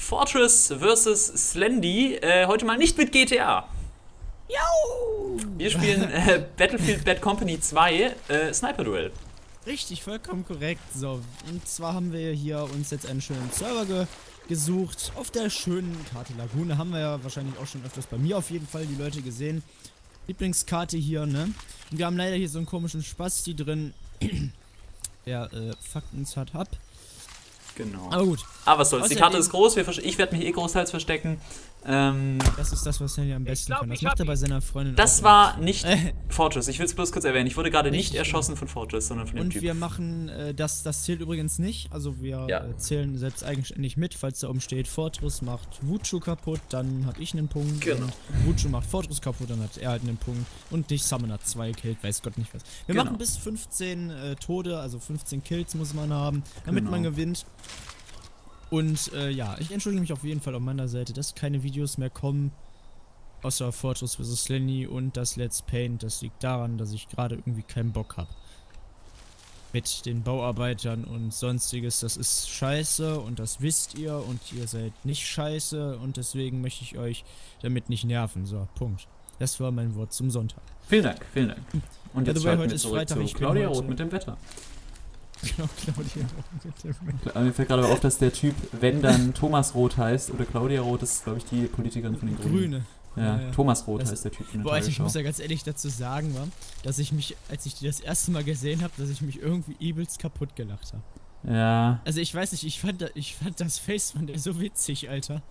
Fortress vs. Slendy. Heute mal nicht mit GTA. Jo! Wir spielen Battlefield Bad Company 2 Sniper-Duell. Richtig, vollkommen korrekt. So, und zwar haben wir hier uns jetzt einen schönen Server gesucht. Auf der schönen Karte Lagune haben wir ja wahrscheinlich auch schon öfters bei mir auf jeden Fall die Leute gesehen. Lieblingskarte hier, ne? Und wir haben leider hier so einen komischen Spasti drin. Der fuckt uns hart ab. Genau. Aber gut. Aber was soll's, die Karte ist groß, ich werde mich großteils verstecken. Das ist das, was Henry am besten kann. Das macht er bei seiner Freundin Das auch war nicht Fortress, ich will es bloß kurz erwähnen. Ich wurde gerade nicht erschossen von Fortress, sondern von dem Und Typ. wir machen, das zählt übrigens nicht, also wir zählen selbst eigenständig mit, falls da oben steht, Fortress macht Wuchu kaputt, dann hab ich einen Punkt. Genau. Und Wuchu macht Fortress kaputt, dann hat er halt einen Punkt. Und dich Summoner 2 killt, weiß Gott nicht was. Wir machen bis 15 Tode, also 15 Kills muss man haben, damit man gewinnt. Und ja, ich entschuldige mich auf jeden Fall auf meiner Seite, dass keine Videos mehr kommen, außer Fortress vs. Slendy und das Let's Paint. Das liegt daran, dass ich gerade irgendwie keinen Bock habe. Mit den Bauarbeitern und sonstiges, das ist scheiße und das wisst ihr und ihr seid nicht scheiße und deswegen möchte ich euch damit nicht nerven. So, Punkt. Das war mein Wort zum Sonntag. Vielen Dank, vielen Dank. Und jetzt schalten wir ist zurück Freitag, zu Claudia Roth mit dem Wetter. Genau, Claudia Roth mit dem Wetter. Mir fällt gerade auf, dass der Typ, wenn dann Thomas Roth heißt oder Claudia Roth, ist glaube ich die Politikerin von den Grünen. Grüne. Ja, Thomas Roth heißt der Typ von der Boah, ich Tagesschau. muss ja ganz ehrlich dazu sagen, dass ich mich, als ich die das erste Mal gesehen habe, dass ich mich irgendwie übelst kaputt gelacht habe. Ja. Also ich weiß nicht, ich fand das Face von der so witzig, Alter.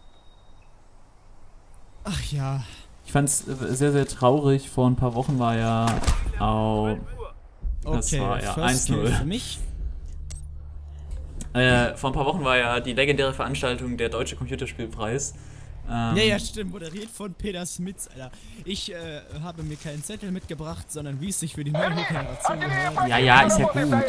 Ach ja. Ich fand's sehr, sehr traurig. Vor ein paar Wochen war ja das war ja 1-0 für mich. Vor ein paar Wochen war ja die legendäre Veranstaltung der Deutsche Computerspielpreis. Ja, stimmt, moderiert von Peter Smits, Alter. Ich habe mir keinen Zettel mitgebracht, sondern wie es sich für die neue Generation gehört. Ja, ist ja gut.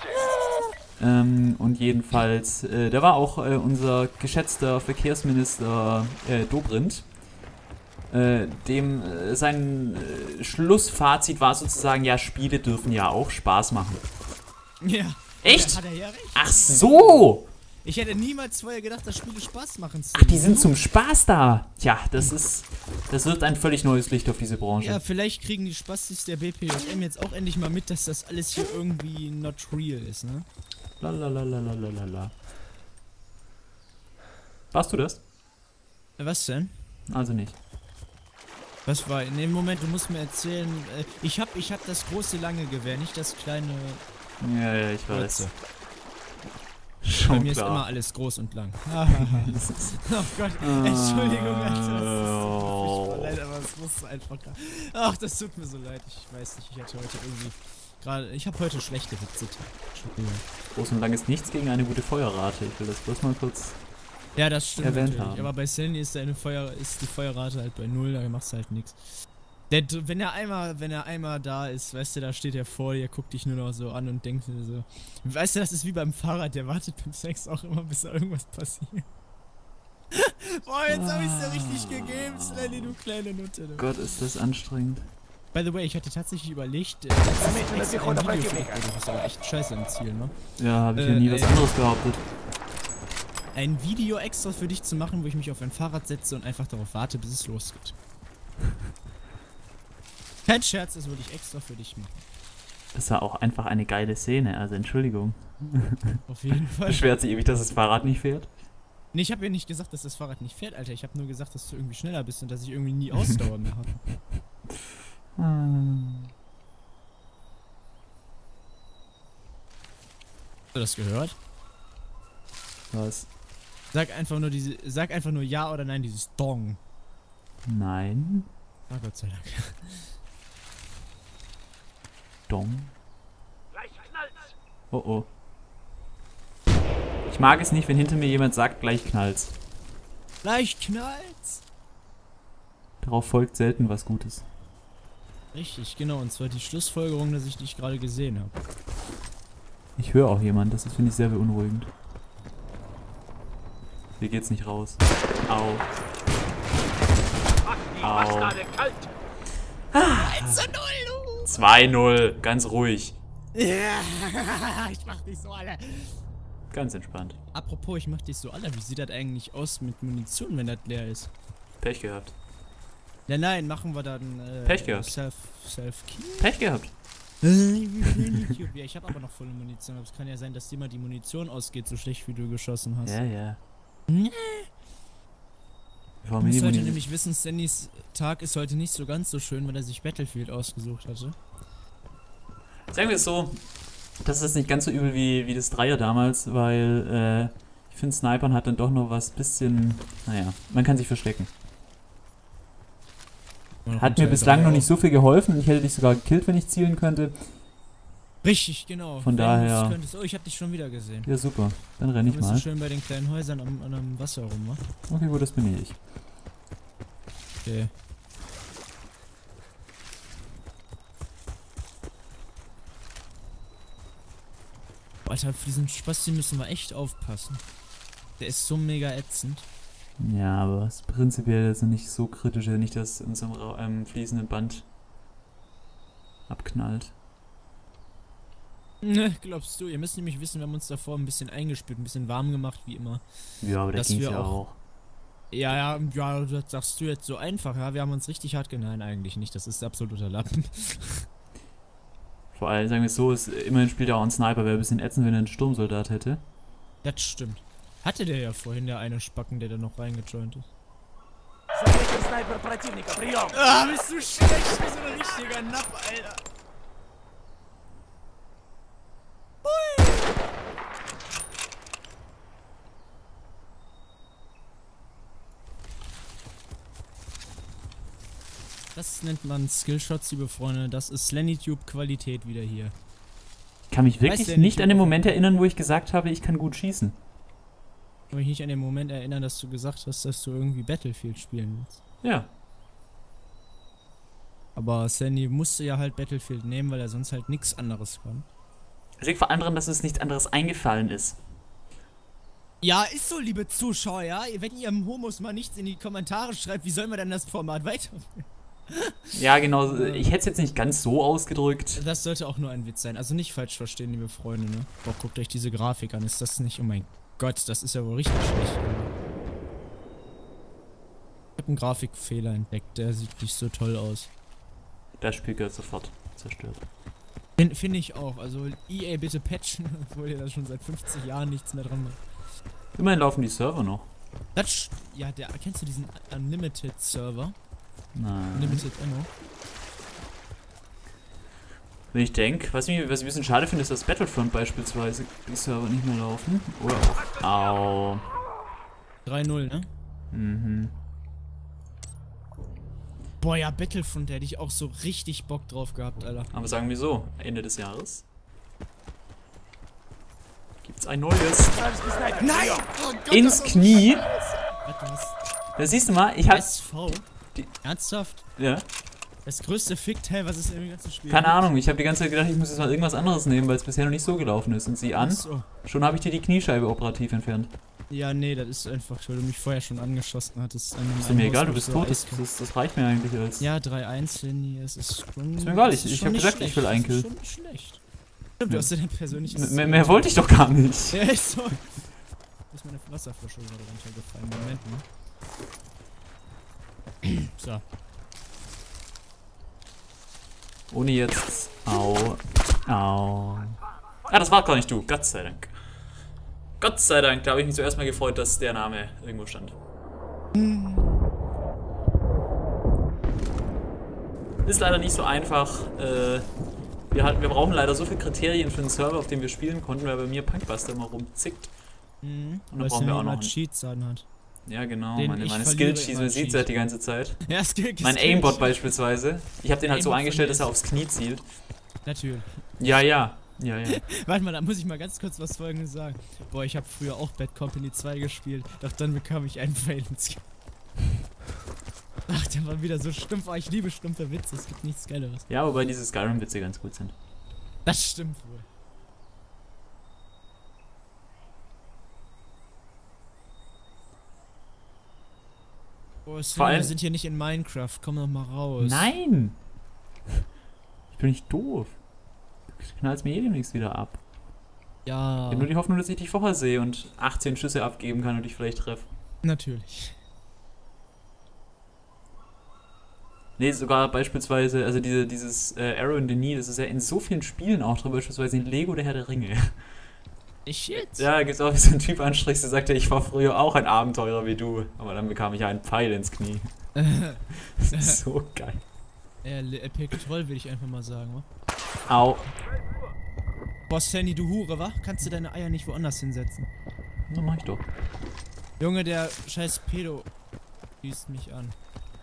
Und jedenfalls, da war auch unser geschätzter Verkehrsminister Dobrindt. Dem sein Schlussfazit war sozusagen, ja, Spiele dürfen ja auch Spaß machen. Ja. Echt? Hat er ja recht. Ach so! Ich hätte niemals vorher gedacht, dass Spiele Spaß machen. Ach, die sind zum Spaß da. Tja, das wirft ein völlig neues Licht auf diese Branche. Ja, vielleicht kriegen die Spastis der BPJM jetzt auch endlich mal mit, dass das alles hier irgendwie not real ist, ne? Lalalalalalala. Warst du das? Was denn? Also nicht. Was war? In dem Moment, du musst mir erzählen, ich hab das große lange Gewehr, nicht das kleine. Ja, ich weiß. Kurze. Schon Bei mir klar. ist immer alles groß und lang. Oh Gott, Entschuldigung, Alter. Das ist leid, aber es muss einfach. Ach, das tut mir so leid. Ich weiß nicht, ich hatte heute irgendwie gerade. Ich habe heute schlechte Witze. Entschuldigung. Groß und lang ist nichts gegen eine gute Feuerrate. Ich will das bloß mal kurz. Ja, das stimmt erwähnt natürlich. haben. Aber bei Slendy ist die Feuerrate halt bei 0, da machst du halt nichts. Wenn er einmal da ist, weißt du, da steht er vor dir, guckt dich nur noch so an und denkt dir so. Weißt du, das ist wie beim Fahrrad, der wartet beim Sex auch immer, bis da irgendwas passiert. Boah, jetzt hab ich's dir richtig gegeben, Slendy, du kleine Nutte. Du. Gott, ist das anstrengend. By the way, ich hatte tatsächlich überlegt, das ist ein Video für dich, du bist aber echt scheiße im Ziel, ne? Ja, habe ich ja nie was anderes behauptet. Ein Video extra für dich zu machen, wo ich mich auf ein Fahrrad setze und einfach darauf warte, bis es losgeht. Kein Scherz, das würde ich extra für dich machen. Das war auch einfach eine geile Szene, also Entschuldigung. Auf jeden Fall. Beschwert sich ewig, dass das Fahrrad nicht fährt? Nee, ich habe ja nicht gesagt, dass das Fahrrad nicht fährt, Alter. Ich habe nur gesagt, dass du irgendwie schneller bist und dass ich irgendwie nie Ausdauer mehr habe. Hast du das gehört? Was? Sag einfach nur ja oder nein, dieses Dong. Nein. Ah, Gott sei Dank. Dong. Oh oh. Ich mag es nicht, wenn hinter mir jemand sagt, gleich knallt's. Gleich knallt's! Darauf folgt selten was Gutes. Richtig, genau. Und zwar die Schlussfolgerung, dass ich dich gerade gesehen habe. Ich höre auch jemand, das finde ich sehr beunruhigend. Hier geht's nicht raus. Au. Au. 1:0, 2-0, ganz ruhig. Ja, ich mach dich so alle. Ganz entspannt. Apropos, ich mach dich so alle. Wie sieht das eigentlich aus mit Munition, wenn das leer ist? Pech gehabt. Nein, machen wir dann Pech gehabt. Self-Kill? Pech gehabt. Ja, ich habe aber noch volle Munition. Aber es kann ja sein, dass dir mal die Munition ausgeht, so schlecht wie du geschossen hast. Ja. Du musst heute nämlich wissen, Sandys Tag ist heute nicht so ganz so schön, weil er sich Battlefield ausgesucht hatte. Sagen wir es so, das ist nicht ganz so übel wie das Dreier damals, weil ich finde, Snipern hat dann doch noch was bisschen, naja, man kann sich verstecken. Hat mir bislang noch nicht so viel geholfen. Ich hätte dich sogar gekillt, wenn ich zielen könnte. Richtig, genau. Von daher. Oh, ich hab dich schon wieder gesehen. Ja, super. Dann renn ich mal. Du bist schön bei den kleinen Häusern am Wasser rum, wa? Okay, gut, das bin ich. Okay. Alter, für diesen Spasti müssen wir echt aufpassen. Der ist so mega ätzend. Ja, aber es ist prinzipiell also nicht so kritisch, nicht, dass uns am fließenden Band abknallt. Ne, glaubst du? Ihr müsst nämlich wissen, wir haben uns davor ein bisschen eingespült, ein bisschen warm gemacht, wie immer. Ja, aber das ging's ja auch. Ja, das sagst du jetzt so einfach, ja, wir haben uns richtig hart Nein, eigentlich nicht, das ist absoluter Lappen. Vor allem, sagen wir es so, immerhin spielt er auch ein Sniper, wäre ein bisschen ätzend, wenn er einen Sturmsoldat hätte. Das stimmt. Hatte der ja vorhin, der eine Spacken, der da noch reingejoint ist. Ah, bist du schlecht, wie so ein richtiger Napp, Alter. Hui. Das nennt man Skillshots, liebe Freunde. Das ist SlennyTube-Qualität wieder hier. Ich kann mich wirklich nicht an den Moment erinnern, wo ich gesagt habe, ich kann gut schießen. Ich kann mich nicht an den Moment erinnern, dass du gesagt hast, dass du irgendwie Battlefield spielen willst. Ja. Aber Sandy musste ja halt Battlefield nehmen, weil er sonst halt nichts anderes kann. Es liegt vor allem daran, dass uns nichts anderes eingefallen ist. Ja, ist so, liebe Zuschauer, ja? Wenn ihr Homos mal nichts in die Kommentare schreibt, wie sollen wir dann das Format weiterführen? Ja, genau. Ich hätte es jetzt nicht ganz so ausgedrückt. Das sollte auch nur ein Witz sein. Also nicht falsch verstehen, liebe Freunde, ne? Boah, guckt euch diese Grafik an. Ist das nicht... Oh mein Gott, das ist ja wohl richtig schlecht. Ich habe einen Grafikfehler entdeckt. Der sieht nicht so toll aus. Das Spiel gehört sofort zerstört. Finde ich auch. Also EA bitte patchen, obwohl ihr da schon seit 50 Jahren nichts mehr dran macht. Immerhin laufen die Server noch. Ja, kennst du diesen Unlimited Server? Nein. Unlimited Ammo. Wenn ich denke, was ich ein bisschen schade finde, ist, dass Battlefront beispielsweise die Server nicht mehr laufen. Oder auch. Au. 3-0, ne? Mhm. Boah, ja, Battlefront, da hätte ich auch so richtig Bock drauf gehabt, Alter. Aber sagen wir so, Ende des Jahres gibt's ein neues. Nein! Oh Gott, ins Knie! Warte, was? Da siehst du mal, ich hab... SV? Ernsthaft? Ja. Das größte Fickteil, was es im ganzen Spiel Keine Ahnung, ich habe die ganze Zeit gedacht, ich muss jetzt mal irgendwas anderes nehmen, weil es bisher noch nicht so gelaufen ist. Und sieh an, schon habe ich dir die Kniescheibe operativ entfernt. Ja, nee, das ist einfach, weil du mich vorher schon angeschossen hattest. Ist mir egal, du bist tot, das reicht mir eigentlich als... Ja, 3-1, Lenny, es ist schon... Ist mir egal, ich habe gesagt, ich will einen Kill. Das ist schon nicht schlecht. Stimmt, du hast ja dein persönliches... Mehr wollte ich doch gar nicht. Ja, ist so. Ist meine Wasserflasche gerade runtergefallen. Moment, ne? So. Ohne jetzt... Au. Au. Ah, das war gar nicht du. Gott sei Dank. Gott sei Dank, da habe ich mich zuerst mal gefreut, dass der Name irgendwo stand. Ist leider nicht so einfach. Wir brauchen leider so viele Kriterien für einen Server, auf dem wir spielen konnten, weil bei mir Punkbuster immer rumzickt. Und dann brauchen wir auch noch einen Cheats hat. Ja, genau, meine Skill-Cheats, man sieht es halt die ganze Zeit. Ja, mein Aimbot beispielsweise. Ich habe den halt so eingestellt, dass er aufs Knie zielt. Natürlich. Ja. Warte mal, da muss ich mal ganz kurz was Folgendes sagen. Boah, ich habe früher auch Bad Company 2 gespielt, doch dann bekam ich einen Fail ins Ach, der war wieder so stumpf. Oh, ich liebe stumpfe Witze, es gibt nichts Geileres. Ja, wobei diese Skyrim-Witze ganz gut sind. Das stimmt wohl. Oh, Sven, wir sind hier nicht in Minecraft, komm doch mal raus. Nein! Ich bin nicht doof. Du knallst mir demnächst wieder ab. Ja. Ich habe nur die Hoffnung, dass ich dich vorher sehe und 18 Schüsse abgeben kann und dich vielleicht treffe. Natürlich. Nee, sogar beispielsweise, also dieses Arrow in the Knee, das ist ja in so vielen Spielen auch drin, beispielsweise in Lego der Herr der Ringe. Ich jetzt? Ja, da gibt's auch so einen Typ anstrichst, der sagte, ich war früher auch ein Abenteurer wie du. Aber dann bekam ich einen Pfeil ins Knie. Das ist so geil. Epic Troll will ich einfach mal sagen, wa? Au. Boah, Sandy, du Hure, wa? Kannst du deine Eier nicht woanders hinsetzen? Na, mach ich doch. Junge, der scheiß Pedo schießt mich an.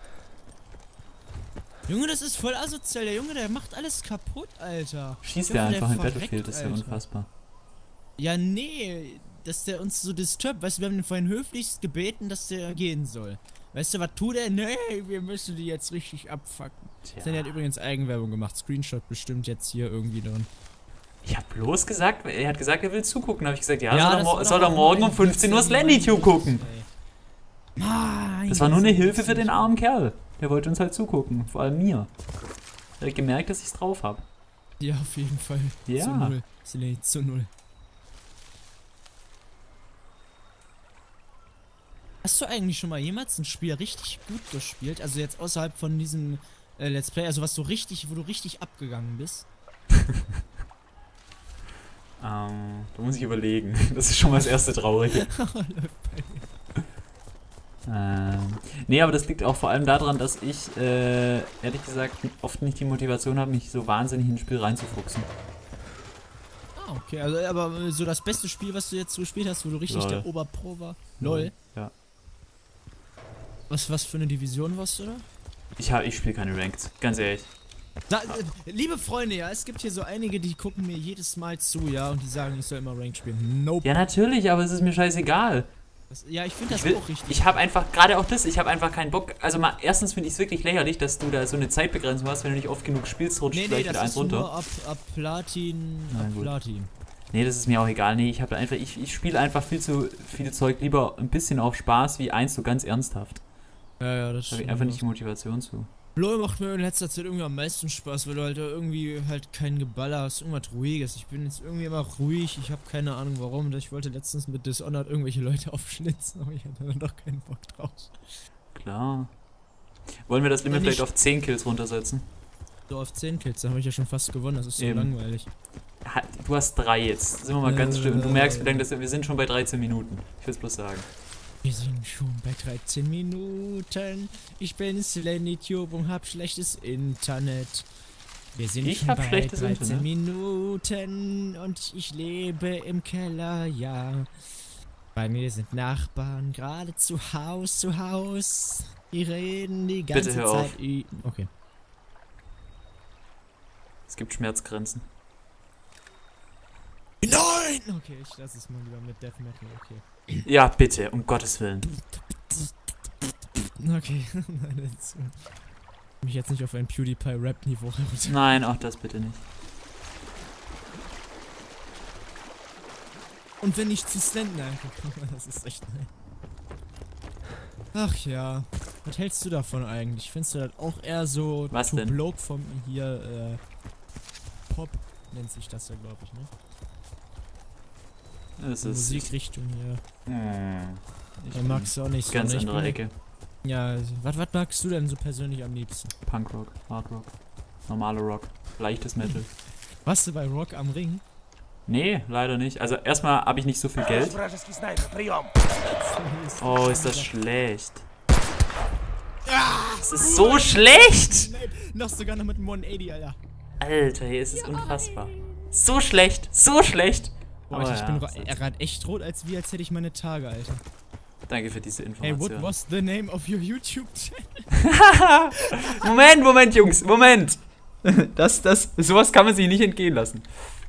Junge, das ist voll asozial. Der Junge, der macht alles kaputt, Alter. Schießt Junge, der einfach in verreckt, Battlefield, das ist ja Alter. unfassbar. Ja, nee, dass der uns so disturbt. Weißt du, wir haben ihn vorhin höflichst gebeten, dass der gehen soll. Weißt du, was tut er? Nee, wir müssen die jetzt richtig abfucken. Tja. Sandy hat übrigens Eigenwerbung gemacht. Screenshot bestimmt jetzt hier irgendwie drin. Ich hab bloß gesagt, er hat gesagt, er will zugucken. Da habe ich gesagt, ja, das soll er morgen um 15 Uhr Slendytube gucken. Nein, Das war nur eine Hilfe für den armen Kerl. Der wollte uns halt zugucken, vor allem mir. Er hat gemerkt, dass ich's drauf hab. Ja, auf jeden Fall. Ja. Zu 0. Slendy zu 0. Hast du eigentlich schon mal jemals ein Spiel richtig gut gespielt? Also jetzt außerhalb von diesem Let's Play, also wo du richtig abgegangen bist? Da muss ich überlegen. Das ist schon mal das erste Traurige. Nee, aber das liegt auch vor allem daran, dass ich, ehrlich gesagt, oft nicht die Motivation habe, mich so wahnsinnig in ein Spiel reinzufuchsen. Ah, okay, also aber so das beste Spiel, was du jetzt so gespielt hast, wo du richtig LOL. der Oberpro war? LOL. Ja. Was für eine Division warst du da? Ich spiele keine Ranked, ganz ehrlich. Liebe Freunde, ja, es gibt hier so einige, die gucken mir jedes Mal zu, ja, und die sagen, ich soll immer Ranked spielen. Nope. Ja, natürlich, aber es ist mir scheißegal. Ja, ich finde das auch richtig. Ich habe einfach, gerade auch das, ich habe einfach keinen Bock. Also mal, erstens finde ich es wirklich lächerlich, dass du da so eine Zeitbegrenzung hast, wenn du nicht oft genug spielst, rutscht vielleicht wieder eins runter. Nur ab Platin, Platin. Nee, das ist mir auch egal. Nee, ich spiele einfach viel zu viel Zeug lieber ein bisschen auf Spaß wie eins so ganz ernsthaft. Ja, das Da habe ich einfach nicht die Motivation zu. LOL macht mir in letzter Zeit irgendwie am meisten Spaß, weil du halt irgendwie halt kein Geballer hast, irgendwas Ruhiges. Ich bin jetzt irgendwie immer ruhig, ich habe keine Ahnung warum. Ich wollte letztens mit Dishonored irgendwelche Leute aufschlitzen, aber ich hatte dann doch keinen Bock drauf. Klar. Wollen wir das Limit vielleicht auf 10 Kills runtersetzen? So auf 10 Kills, da habe ich ja schon fast gewonnen, das ist so langweilig. Du hast 3 jetzt, sind wir mal ganz still. Und du merkst, wie lange das, wir sind schon bei 13 Minuten. Ich will es bloß sagen. Wir sind schon bei 13 Minuten. Ich bin Slendytube und hab schlechtes Internet. Wir sind schon bei 13 Minuten und ich lebe im Keller, ja. Bei mir sind Nachbarn gerade zu Haus. Die reden die ganze Bitte hör auf. Zeit. Okay. Es gibt Schmerzgrenzen. Nein! Okay, ich lasse es mal lieber mit Death Metal, okay. Ja, bitte, um Gottes Willen. Okay, nein, das ist mich jetzt nicht auf ein PewDiePie-Rap-Niveau runter. Nein, auch das bitte nicht. Und wenn ich zu Slender angucke, das ist echt nein. Ach ja, was hältst du davon eigentlich? Findest du das auch eher so was denn? Bloke vom hier, Pop nennt sich das ja, glaube ich, ne? Das ist Musikrichtung hier. Ich magst du auch nicht so. Ganz andere Ecke. Ja, was magst du denn so persönlich am liebsten? Punkrock, Hardrock, normaler Rock, leichtes Metal. Warst du bei Rock am Ring? Nee, leider nicht. Also erstmal habe ich nicht so viel Geld. Oh, ist das schlecht. Das ist so schlecht! Noch sogar noch mit einem 180, Alter. Alter, hier ist es unfassbar. So schlecht, so schlecht! Boah, ich bin gerade echt rot, als hätte ich meine Tage, Alter. Danke für diese Information. Hey, what was the name of your YouTube-Channel? Moment, Jungs, Moment! Sowas kann man sich nicht entgehen lassen.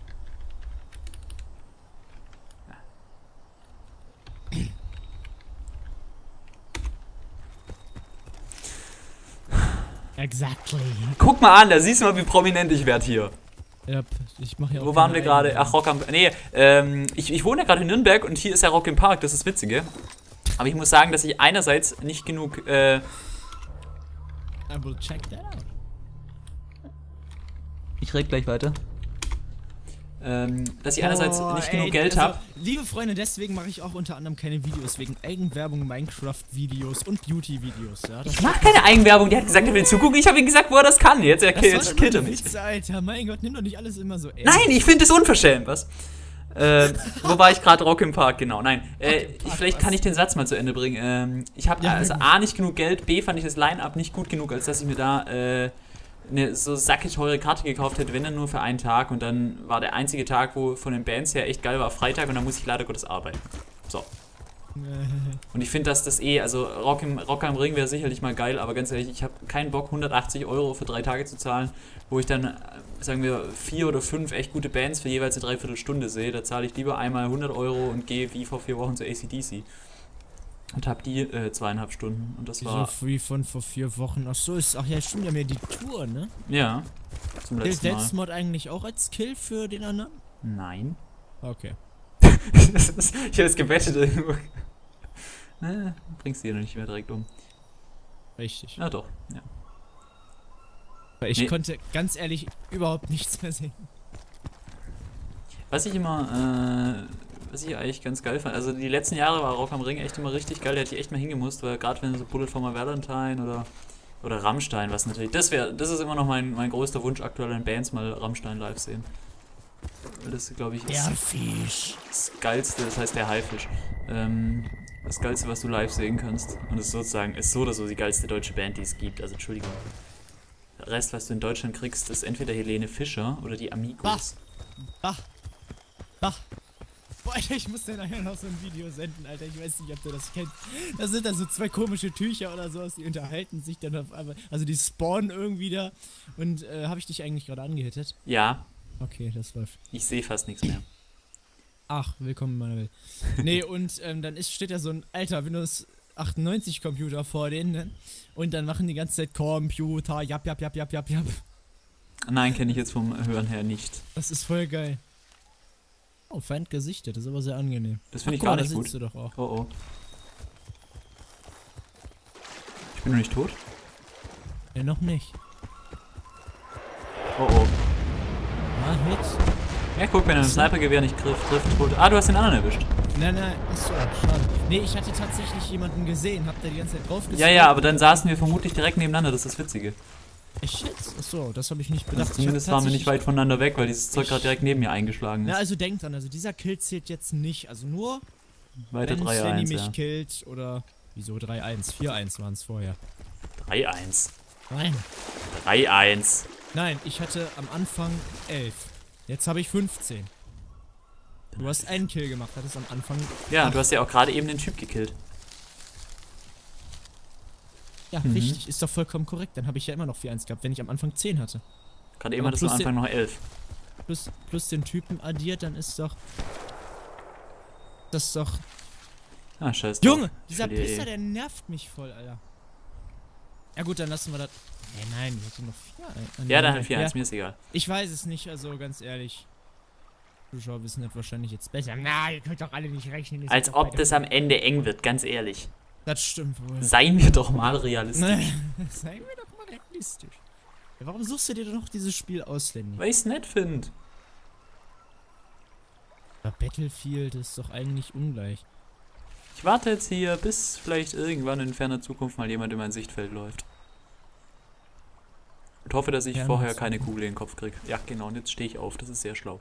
Exactly. Guck mal an, da siehst du mal, wie prominent ich werde hier. Ja, ich mache ja auch. Wo waren wir gerade? Ach, Rock am... Nee, ich wohne ja gerade in Nürnberg und hier ist ja Rock im Park, das ist das Witzige. Aber ich muss sagen, dass ich einerseits nicht genug, I will check that out. Ich rede gleich weiter. dass ich einerseits nicht genug Geld habe. Liebe Freunde, deswegen mache ich auch unter anderem keine Videos, wegen Eigenwerbung, Minecraft-Videos und Beauty-Videos. Ja, ich mache keine Eigenwerbung, der hat gesagt, er will zugucken, ich habe ihm gesagt, wo er das kann. Jetzt killt er mich. Witze, Alter, mein Gott, nimm doch nicht alles immer so ernst. Nein, ich finde es unverschämt, was? Wo war ich gerade? Rock im Park, genau. Nein, vielleicht kann ich den Satz mal zu Ende bringen. Ich habe also A, nicht genug Geld, B, fand ich das Line-Up nicht gut genug, als dass ich mir da eine so sacketeure Karte gekauft hätte, wenn dann nur für einen Tag. Und dann war der einzige Tag, wo von den Bands her echt geil war, Freitag, und dann muss ich leider Gottes arbeiten. So. Und ich finde, dass das also Rock am Ring wäre sicherlich mal geil, aber ganz ehrlich, ich habe keinen Bock, 180 € für 3 Tage zu zahlen, wo ich dann, sagen wir, 4 oder 5 echt gute Bands für jeweils eine Dreiviertelstunde sehe. Da zahle ich lieber einmal 100 € und gehe wie vor 4 Wochen zu AC/DC. Und hab die 2,5 Stunden. Und das war. So wie von vor 4 Wochen. Ach so, ach ja, stimmt ja mehr die Tour, ne? Ja. Zum letzten Mal. Gilt Deathmod eigentlich auch als Kill für den anderen? Nein. Okay. Ich habe es gewettet irgendwo. Bringst du dir noch nicht mehr direkt um. Richtig. Ja, doch. Ja. Weil ich konnte ganz ehrlich überhaupt nichts mehr sehen. Was ich eigentlich ganz geil fand, also die letzten Jahre war Rock am Ring echt immer richtig geil, da hätte ich echt mal hingemusst, weil gerade wenn so Bullet for my Valentine oder Rammstein, was natürlich, das ist immer noch mein größter Wunsch aktuell in Bands, mal Rammstein live sehen. Das, glaube ich, ist der Fisch. Das Geilste, das heißt der Haifisch. Das Geilste, was du live sehen kannst. Und es ist so oder so die geilste deutsche Band, die es gibt, also Entschuldigung. Der Rest, was du in Deutschland kriegst, ist entweder Helene Fischer oder die Amigos. Bah. Boah, Alter, ich muss dir nachher noch so ein Video senden, Alter. Ich weiß nicht, ob du das kennst. Da sind dann so 2 komische Tücher oder sowas, die unterhalten sich dann auf einmal. Also die spawnen irgendwie da. Und habe ich dich eigentlich gerade angehittet? Ja. Okay, das läuft. Ich sehe fast nichts mehr. Ach, willkommen in meiner Welt. Nee, und dann steht da so ein alter Windows 98 Computer vor denen, ne? Und dann machen die ganze Zeit Computer, jap. Nein, kenne ich jetzt vom Hören her nicht. Das ist voll geil. Oh, Feind gesichtet, das ist aber sehr angenehm. Das finde ich gar nicht gut. Du doch auch. Oh. Ich bin noch nicht tot? Nee, noch nicht. Oh. Ah, Hit. Ja, guck, wenn er ein Snipergewehr nicht trifft, tot. Ah, du hast den anderen erwischt. Nein, achso, schade. Nee, ich hatte tatsächlich jemanden gesehen, hab da die ganze Zeit drauf gesehen. Ja, aber dann saßen wir vermutlich direkt nebeneinander, das ist das Witzige. Echt jetzt? Achso, das habe ich nicht bedacht. Also zumindest waren wir nicht weit voneinander weg, weil dieses Zeug gerade direkt neben mir eingeschlagen ist. Ja, also denkt dran, also dieser Kill zählt jetzt nicht, also nur weiter wenn 3-1, Svenny mich killt oder... Wieso 3-1? 4-1 waren es vorher. 3-1. Nein. 3-1. Nein, ich hatte am Anfang 11. Jetzt habe ich 15. Du hast einen Kill gemacht, hattest am Anfang... Ja, 8. du hast ja auch gerade eben den Typ gekillt. Ja, richtig, ist doch vollkommen korrekt. Dann habe ich ja immer noch 4-1 gehabt, wenn ich am Anfang 10 hatte. Gerade eben hattest du am Anfang noch 11. Plus den Typen addiert, dann ist doch... Das ist doch... Ah, scheiße. Junge, dieser Pisser, der nervt mich voll, Alter. Ja gut, dann lassen wir das... Nein, wir hatten noch 4. Ja, dann 4-1, mir ist egal. Ich weiß es nicht, also ganz ehrlich. Zuschauer wissen das wahrscheinlich jetzt besser. Na, ihr könnt doch alle nicht rechnen. Als ob das am Ende eng wird, ganz ehrlich. Das stimmt wohl. Seien wir doch mal realistisch. Seien wir doch mal realistisch. Ja, warum suchst du dir doch noch dieses Spiel aus, Lenny? Weil ich es nett finde. Aber Battlefield ist doch eigentlich ungleich. Ich warte jetzt hier, bis vielleicht irgendwann in ferner Zukunft mal jemand in mein Sichtfeld läuft. Und hoffe, dass ich vorher keine Kugel in den Kopf kriege. Ja, genau, und jetzt stehe ich auf. Das ist sehr schlau.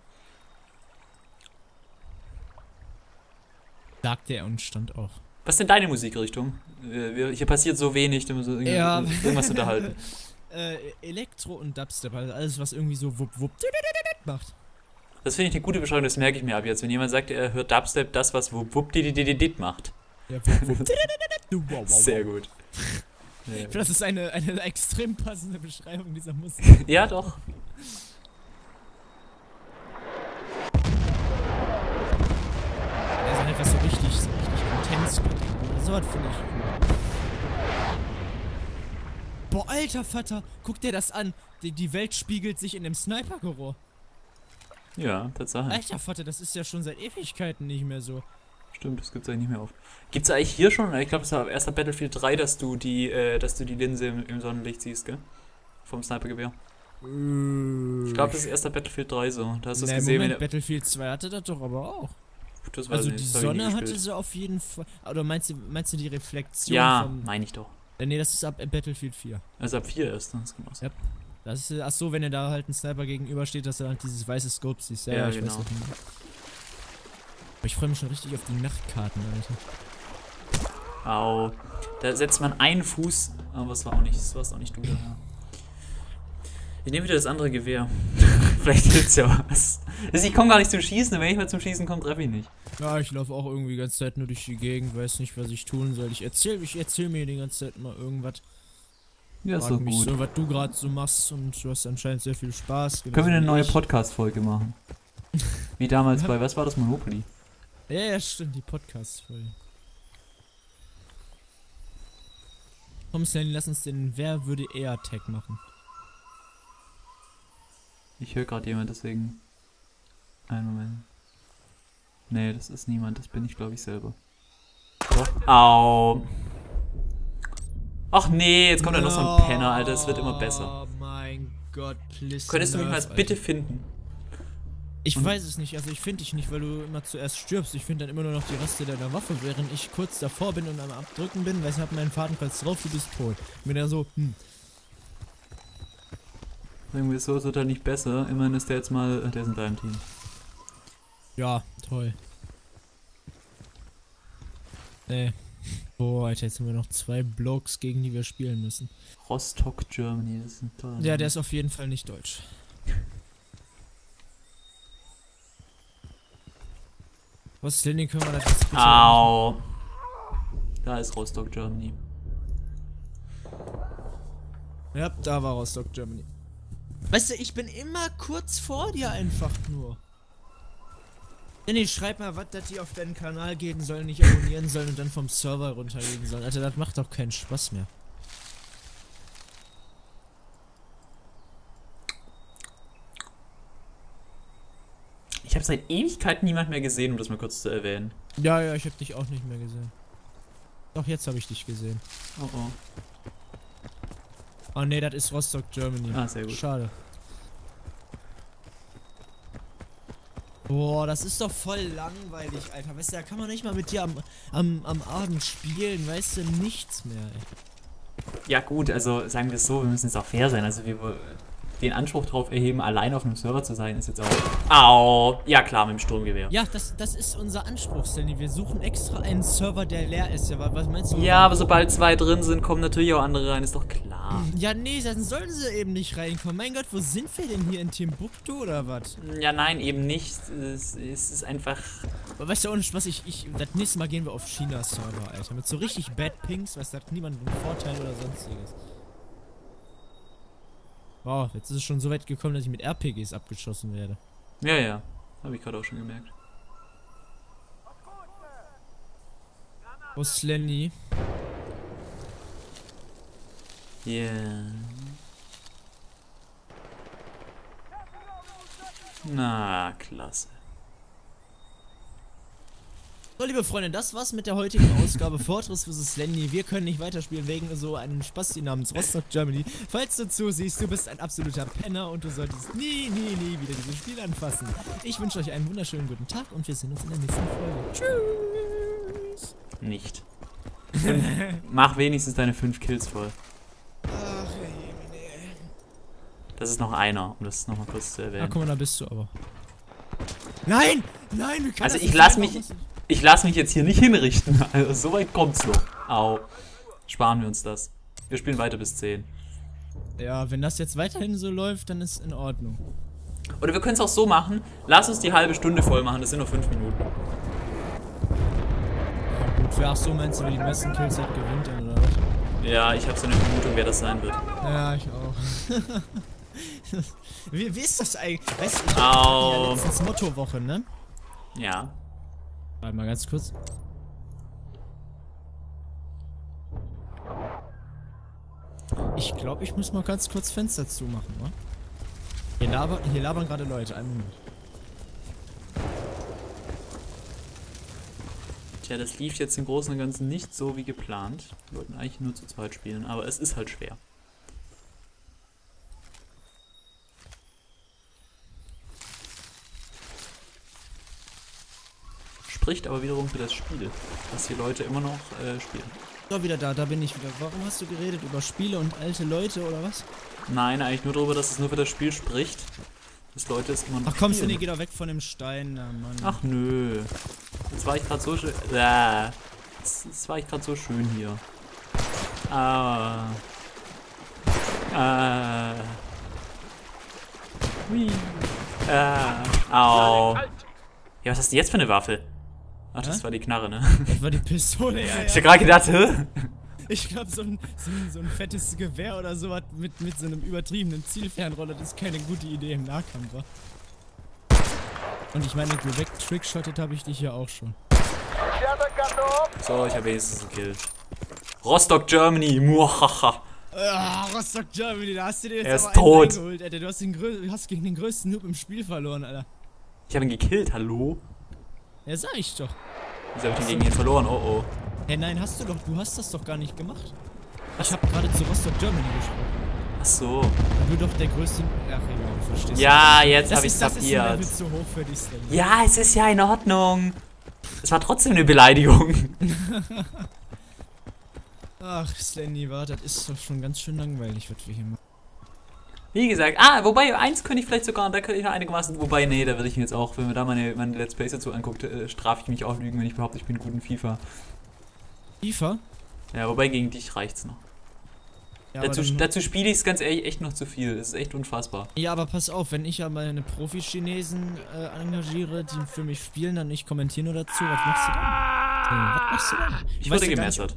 Sagte er und stand auf. Was ist denn deine Musikrichtung? Hier passiert so wenig, da müssen wir irgendwas unterhalten. Elektro und Dubstep, also alles, was irgendwie so wupp wupp macht. Das finde ich eine gute Beschreibung, das merke ich mir ab jetzt. Wenn jemand sagt, er hört Dubstep, das, was wupp wupp macht. Ja, wupp wupp. Sehr gut. Das ist eine extrem passende Beschreibung dieser Musik. Ja, doch. Also halt was so richtig intens wird. So was finde ich cool. Boah, alter Vater, guck dir das an. Die Welt spiegelt sich in dem Sniper-Gerohr. Ja, Tatsache. Alter Vater, das ist ja schon seit Ewigkeiten nicht mehr so. Stimmt, das gibt's eigentlich nicht mehr oft. Gibt's eigentlich hier schon, ich glaube, das war erst Battlefield 3, dass du die Linse im Sonnenlicht siehst, gell? Vom Snipergewehr. Ich glaube, das ist erst der Battlefield 3 so. Da hast du es Nee, gesehen, Moment, Battlefield 2 hatte das doch aber auch. das weiß Also ich die nicht, das hab ich nie Sonne hatte gespielt. sie auf jeden Fall. Oder meinst du die Reflexion Ja, vom... meine ich doch. Nee, das ist ab Battlefield 4. Also ab 4 erst, das kann was. Ja. Das ist, ach so, wenn er da halt ein Sniper gegenüber steht, dass er halt dieses weiße Scope siehst. Ja, ich genau. weiß nicht. Aber ich freue mich schon richtig auf die Nachtkarten, Alter. Au. Da setzt man einen Fuß, aber das warst auch nicht du. Ja. Ich nehme wieder das andere Gewehr. Vielleicht hilft's ja was. Also ich komme gar nicht zum Schießen, und wenn ich mal zum Schießen komme, treffe ich nicht. Ja, ich laufe auch irgendwie die ganze Zeit nur durch die Gegend, weiß nicht, was ich tun soll. Ich erzähl mir die ganze Zeit mal irgendwas. Ja, ist Frag doch mich gut. so, was du gerade so machst und du hast anscheinend sehr viel Spaß. Können wir eine genauso wie neue ich. Podcast-Folge machen? Wie damals bei, was war das, Monopoly? Ja, stimmt, die Podcast-Folge. Komm, Slaney, lass uns den Wer würde eher Tag machen. Ich höre gerade jemand, deswegen... Einen Moment. Nee, das ist niemand, das bin ich, glaube ich, selber. Doch. Au. Ach nee, jetzt kommt da noch so ein Penner, Alter, es wird immer besser. Oh mein Gott, please. Könntest du mich mal bitte finden? Ich weiß es nicht, also ich finde dich nicht, weil du immer zuerst stirbst. Ich finde dann immer nur noch die Reste deiner Waffe, während ich kurz davor bin und am Abdrücken bin, weil ich hab meinen Fadenkreuz drauf, du bist tot. Bin dann so, Irgendwie so, es wird halt nicht besser. Immerhin ist der jetzt mal, der ist in deinem Team. ja, toll. Nee. Boah, Alter, jetzt haben wir noch 2 Blocks, gegen die wir spielen müssen. Rostock, Germany, das ist ein toller Ja, Name. der ist auf jeden Fall nicht deutsch. Was, Slaney, können wir das jetzt bitte... Au. Da ist Rostock, Germany. Ja, da war Rostock, Germany. Weißt du, ich bin immer kurz vor dir einfach nur. Nee, schreib mal, was, dass die auf deinen Kanal gehen sollen, nicht abonnieren sollen und dann vom Server runterlegen sollen. Alter, das macht doch keinen Spaß mehr. Ich habe seit Ewigkeiten niemand mehr gesehen, um das mal kurz zu erwähnen. Ja, ich hab dich auch nicht mehr gesehen. Doch, jetzt habe ich dich gesehen. Oh oh. Oh ne, das ist Rostock, Germany. Ah, sehr gut. Schade. Boah, das ist doch voll langweilig, Alter. Weißt du, da kann man nicht mal mit dir am Abend spielen, weißt du, nichts mehr, ey. Ja gut, also sagen wir es so, wir müssen jetzt auch fair sein. Also wir den Anspruch drauf erheben, allein auf einem Server zu sein, ist jetzt auch... Au! Ja klar, mit dem Sturmgewehr. Ja, das ist unser Anspruch, Stanley. Wir suchen extra einen Server, der leer ist. Ja, was meinst du? Ja, aber sobald 2 drin sind, kommen natürlich auch andere rein, ist doch klar. Ja, nee, dann sollen sie eben nicht reinkommen. Mein Gott, wo sind wir denn hier in Timbuktu oder was? Ja, nein, eben nicht. Es ist einfach... Weißt du, ohne Spaß, das nächste Mal gehen wir auf China-Server, Alter. Mit so richtig Bad Pings, weißt du, hat niemand einen Vorteil oder sonstiges. Wow, jetzt ist es schon so weit gekommen, dass ich mit RPGs abgeschossen werde. Ja, habe ich gerade auch schon gemerkt. Oh, Slenny. Yeah. Na, klasse. So, liebe Freunde, das war's mit der heutigen Ausgabe Fortress vs. Slendy. Wir können nicht weiterspielen wegen so einem Spasti namens Rostock, Germany. Falls du zusiehst, du bist ein absoluter Penner und du solltest nie wieder dieses Spiel anfassen. Ich wünsche euch einen wunderschönen guten Tag und wir sehen uns in der nächsten Folge. Tschüss. Nicht. Mach wenigstens deine 5 Kills voll. Ach, ey. Das ist noch einer, um das nochmal kurz zu Ah, erwähnen. guck mal, da bist du aber. Nein! Nein, wir können Also das ich nicht lass einfach mich... machen. Ich lasse mich jetzt hier nicht hinrichten. Also so weit kommt's noch. Au. Sparen wir uns das. Wir spielen weiter bis 10. Ja, wenn das jetzt weiterhin so läuft, dann ist in Ordnung. Oder wir können es auch so machen. Lass uns die halbe Stunde voll machen. Das sind nur 5 Minuten. Ja, gut, ach so, meinst du, wer die meisten Kills hat, gewinnt dann, oder was? Ja, ich habe so eine Vermutung, wer das sein wird. Ja, ich auch. wie ist das eigentlich? Weißt du, ich Au. ja letztens Mottowoche, ne? Ja. Warte mal ganz kurz. Ich glaube, ich muss mal ganz kurz Fenster zumachen, wa? Hier labern gerade Leute, einen Moment. Tja, das lief jetzt im Großen und Ganzen nicht so wie geplant. Wir wollten eigentlich nur zu zweit spielen, aber es ist halt schwer. spricht aber wiederum für das Spiel, dass hier Leute immer noch spielen. So, wieder da bin ich wieder. Warum hast du geredet? Über Spiele und alte Leute oder was? Nein, eigentlich nur darüber, dass es nur für das Spiel spricht. Dass Leute es immer noch Ach komm, spielen. Cindy, geh doch weg von dem Stein, na Mann. Ach nö. Jetzt war ich gerade so schön. Jetzt war ich gerade so schön hier. Au. Ja, was hast du jetzt für eine Waffe? Ach, das war die Knarre, ne? Das war die Pistole, ja. Ich hab gerade gedacht, hä? Ich glaube, so ein fettes Gewehr oder sowas mit so einem übertriebenen Zielfernroller, das ist keine gute Idee im Nahkampf, wa? Und ich meine, wegtrickshottet habe ich dich ja auch schon. So, ich habe wenigstens einen Kill. Rostock, Germany, muahaha. Rostock, Germany, da hast du dir jetzt er ist aber tot. einen eingeholt, Alter. Du hast gegen den größten Noob im Spiel verloren, Alter. Ich habe ihn gekillt, hallo? Ja, sag ich doch. Wieso hab ich den gegen ihn verloren? Oh oh. Hey, nein, hast du doch. Du hast das doch gar nicht gemacht. Ich habe gerade zu Rostock, Germany gesprochen. Ach so. Weil du doch der größte... Ach, egal, du verstehst. Ja, jetzt habe ich's kapiert. Das ist ein Level kapiert. zu hoch für dich, Sven. Ja, es ist ja in Ordnung. Es war trotzdem eine Beleidigung. Ach, Slenny, warte, das ist doch schon ganz schön langweilig, was wir hier machen. Wie gesagt, wobei, eins könnte ich vielleicht sogar, da könnte ich noch einigermaßen, wobei, nee, da würde ich mir jetzt auch, wenn man da meine Let's Plays dazu anguckt, strafe ich mich auch lügen, wenn ich behaupte, ich bin gut in FIFA. FIFA? Ja, wobei gegen dich reicht's noch. Ja, dazu spiele ich es ganz ehrlich echt noch zu viel, das ist echt unfassbar. Ja, aber pass auf, wenn ich ja meine Profi-Chinesen engagiere, die für mich spielen, dann ich kommentiere nur dazu, was machst du dann? Was machst du dann? Ich wurde gemessert.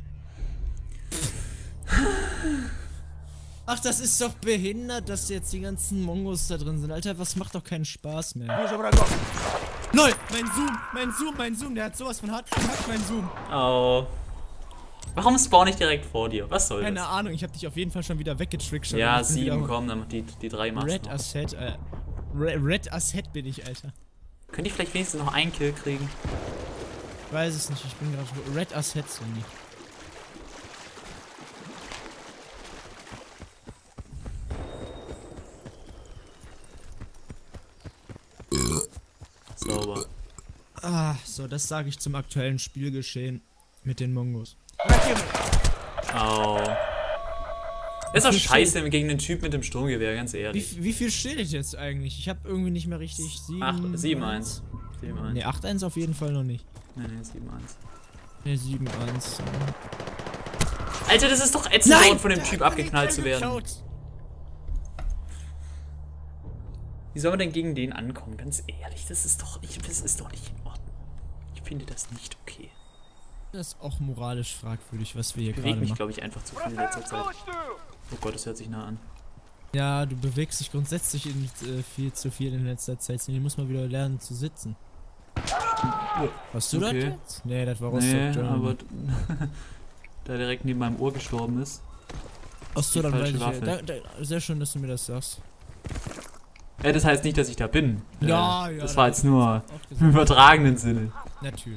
Ach, das ist doch behindert, dass jetzt die ganzen Mongos da drin sind. Alter, was macht doch keinen Spaß mehr. Lol, mein Zoom, der hat sowas von hart verkackt, mein Zoom. Oh. Warum spawn ich direkt vor dir? Was soll das? Keine Ahnung, ich hab dich auf jeden Fall schon wieder weggetrickst. Ja, 7, komm, dann die 3 machst Red noch. Asset, Red Asset bin ich, Alter. Könnte ich vielleicht wenigstens noch einen Kill kriegen? Ich weiß es nicht, ich bin gerade Red Asset, Cindy. Sauber. So, das sage ich zum aktuellen Spielgeschehen mit den Mongos. Oh. Ist doch scheiße gegen den Typ mit dem Sturmgewehr, ganz ehrlich. Wie viel steht jetzt eigentlich? Ich habe irgendwie nicht mehr richtig 7-1. Ne, 8-1 auf jeden Fall noch nicht. Nee, 7-1. Ne, 7-1. Alter, das ist doch ätzend, von dem Typ abgeknallt zu werden. Wie soll man denn gegen den ankommen? Ganz ehrlich, das ist doch nicht in Ordnung. Ich finde das nicht okay. Das ist auch moralisch fragwürdig, was wir hier gerade machen. Ich bewege mich, glaube ich, einfach zu viel in letzter Zeit. Oh Gott, das hört sich nah an. Ja, du bewegst dich grundsätzlich viel zu viel in letzter Zeit. Du musst mal wieder lernen zu sitzen. Hast du das jetzt? Nee, das war Rostock. Nee, aber da direkt neben meinem Ohr gestorben ist. Achso, dann weiß ich. Sehr schön, dass du mir das sagst. Das heißt nicht, dass ich da bin. Ja. Das war jetzt nur im übertragenen Sinne. Natürlich.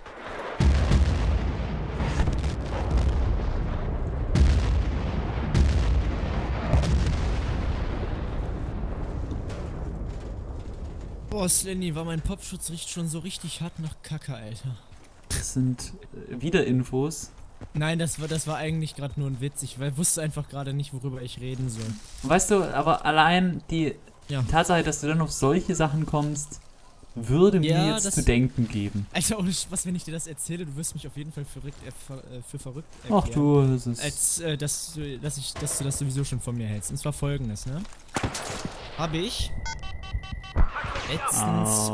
Boah, Slenny, mein Popschutz riecht schon so richtig hart nach Kacke, Alter. Das sind wieder Infos. Nein, das war eigentlich gerade nur ein Witz. Ich wusste einfach gerade nicht, worüber ich reden soll. Weißt du, aber allein die Tatsache, dass du dann auf solche Sachen kommst, würde mir jetzt zu denken geben. Alter, was, wenn ich dir das erzähle, du wirst mich auf jeden Fall für verrückt erklären. Ach du, das ist... dass du das sowieso schon von mir hältst. Und zwar Folgendes, ne? Habe ich letztens,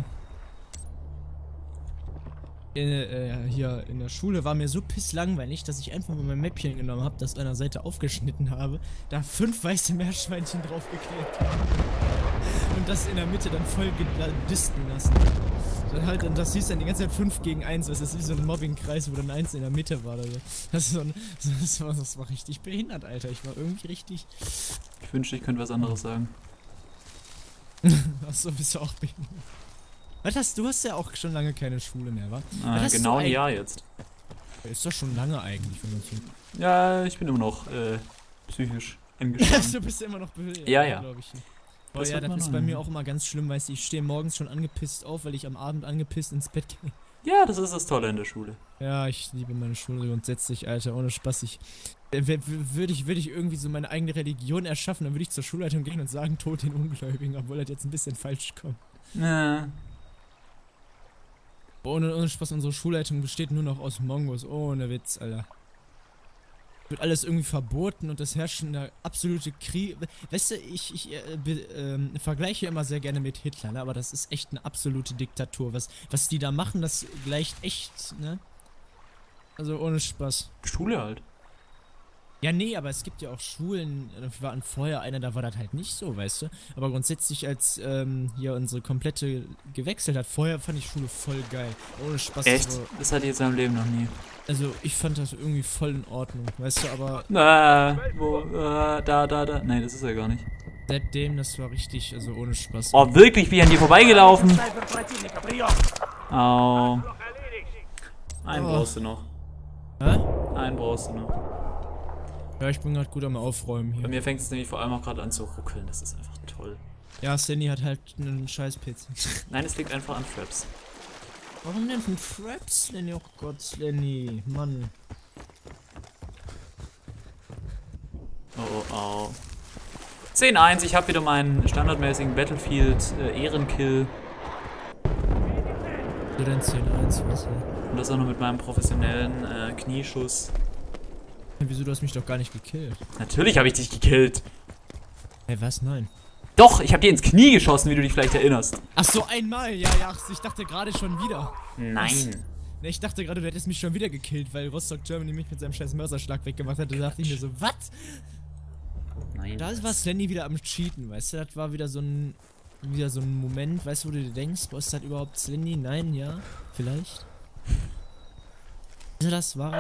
hier in der Schule war mir so pisslangweilig, dass ich einfach mal mein Mäppchen genommen habe, das an der Seite aufgeschnitten habe, da 5 weiße Meerschweinchen draufgeklebt habe und das in der Mitte dann voll gedisten lassen. Dann halt, und das hieß dann die ganze Zeit 5 gegen 1, was ist wie so ein Mobbingkreis, wo dann 1 in der Mitte war. Das war richtig behindert, Alter. Ich war irgendwie richtig... Ich wünschte, ich könnte was anderes sagen. Achso, bist du auch behindert. Du hast ja auch schon lange keine Schule mehr, wa? Genau ein Jahr jetzt. Ist doch schon lange eigentlich, wenn man so... Ja, ich bin immer noch psychisch angeschlagen. Du bist ja immer noch behindert, ja. glaube ich. Oh ja, das ist bei mir auch immer ganz schlimm, weißt du, ich stehe morgens schon angepisst auf, weil ich am Abend angepisst ins Bett gehe. Ja, das ist das Tolle in der Schule. Ja, ich liebe meine Schule grundsätzlich, Alter, ohne Spaß. Würde ich irgendwie so meine eigene Religion erschaffen, dann würde ich zur Schulleitung gehen und sagen, Tod den Ungläubigen, obwohl das jetzt ein bisschen falsch kommt. Ja. Ohne Spaß, unsere Schulleitung besteht nur noch aus Mongos, ohne Witz, Alter. Wird alles irgendwie verboten und es herrscht eine absolute Krieg. Weißt du, ich vergleiche immer sehr gerne mit Hitler, ne? Aber das ist echt eine absolute Diktatur. Was die da machen, das gleicht echt, ne? Also ohne Spaß. Schule halt. Ja, nee, aber es gibt ja auch Schulen, wir waren vorher einer, da war das halt nicht so, weißt du? Aber grundsätzlich, als hier unsere komplette gewechselt hat, vorher fand ich Schule voll geil. Ohne Spaß. Echt? So, Das hatte ich jetzt in meinem Leben noch nie. also, ich fand das irgendwie voll in Ordnung, weißt du, aber Da. Nee, das ist er gar nicht. seitdem, das war richtig, also ohne Spaß. Oh, wirklich, wie an dir vorbeigelaufen? Au. Einen brauchst du noch. Hä? Einen brauchst du noch. Ja, ich bin gerade gut am Aufräumen Bei hier. mir fängt es nämlich vor allem auch gerade an zu ruckeln. Das ist einfach toll. Ja, Sandy hat halt einen scheiß PC. Nein, es liegt einfach an Fraps. Warum denn von Fraps, Lenny? Oh Gott, Lenny, Mann. Oh. 10-1, ich habe wieder meinen standardmäßigen Battlefield Ehrenkill. Du denn 10-1, was? Und das auch noch mit meinem professionellen Knieschuss. Wieso, du hast mich doch gar nicht gekillt? Natürlich habe ich dich gekillt. Hey, was? Nein. Doch, ich habe dir ins Knie geschossen, wie du dich vielleicht erinnerst. Ach so, einmal, ja, ich dachte gerade schon wieder. Nein. Ne, ich dachte gerade, du hättest mich schon wieder gekillt, weil Rostock Germany mich mit seinem scheiß Mörserschlag weggemacht hat. Da dachte ich mir so, was? Nein. Da war Slendy wieder am Cheaten, weißt du? Das war wieder so ein Moment, weißt du, wo du dir denkst, boah, ist das überhaupt Slendy? Nein, ja, vielleicht. Also das war...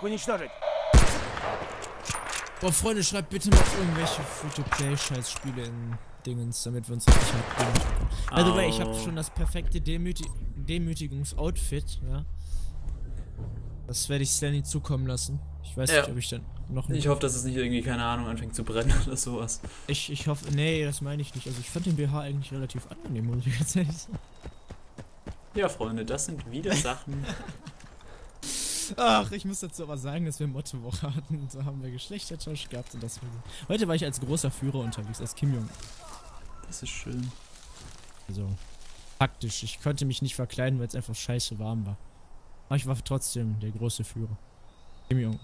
Boah, Freunde, schreibt bitte mal irgendwelche Free-to-Play-Scheiß-Spiele in Dingens, damit wir uns richtig abgeben können. Also, weil ich habe schon das perfekte Demütigungsoutfit, ja. Das werde ich Slendy zukommen lassen. Ich weiß nicht, ob ich dann noch nicht... Ich hoffe, dass es nicht irgendwie, keine Ahnung, anfängt zu brennen oder sowas. Ich hoffe... Nee, das meine ich nicht. Also, ich fand den BH eigentlich relativ angenehm, muss ich ganz ehrlich sagen. Ja, Freunde, das sind wieder Sachen... Ach, ich muss dazu aber sagen, dass wir Mottowoche hatten und da haben wir Geschlechtertausch gehabt und das war gut. Heute war ich als großer Führer unterwegs, als Kim Jong. Das ist schön. Also, praktisch. Ich konnte mich nicht verkleiden, weil es einfach scheiße warm war. Aber ich war trotzdem der große Führer. Kim Jong.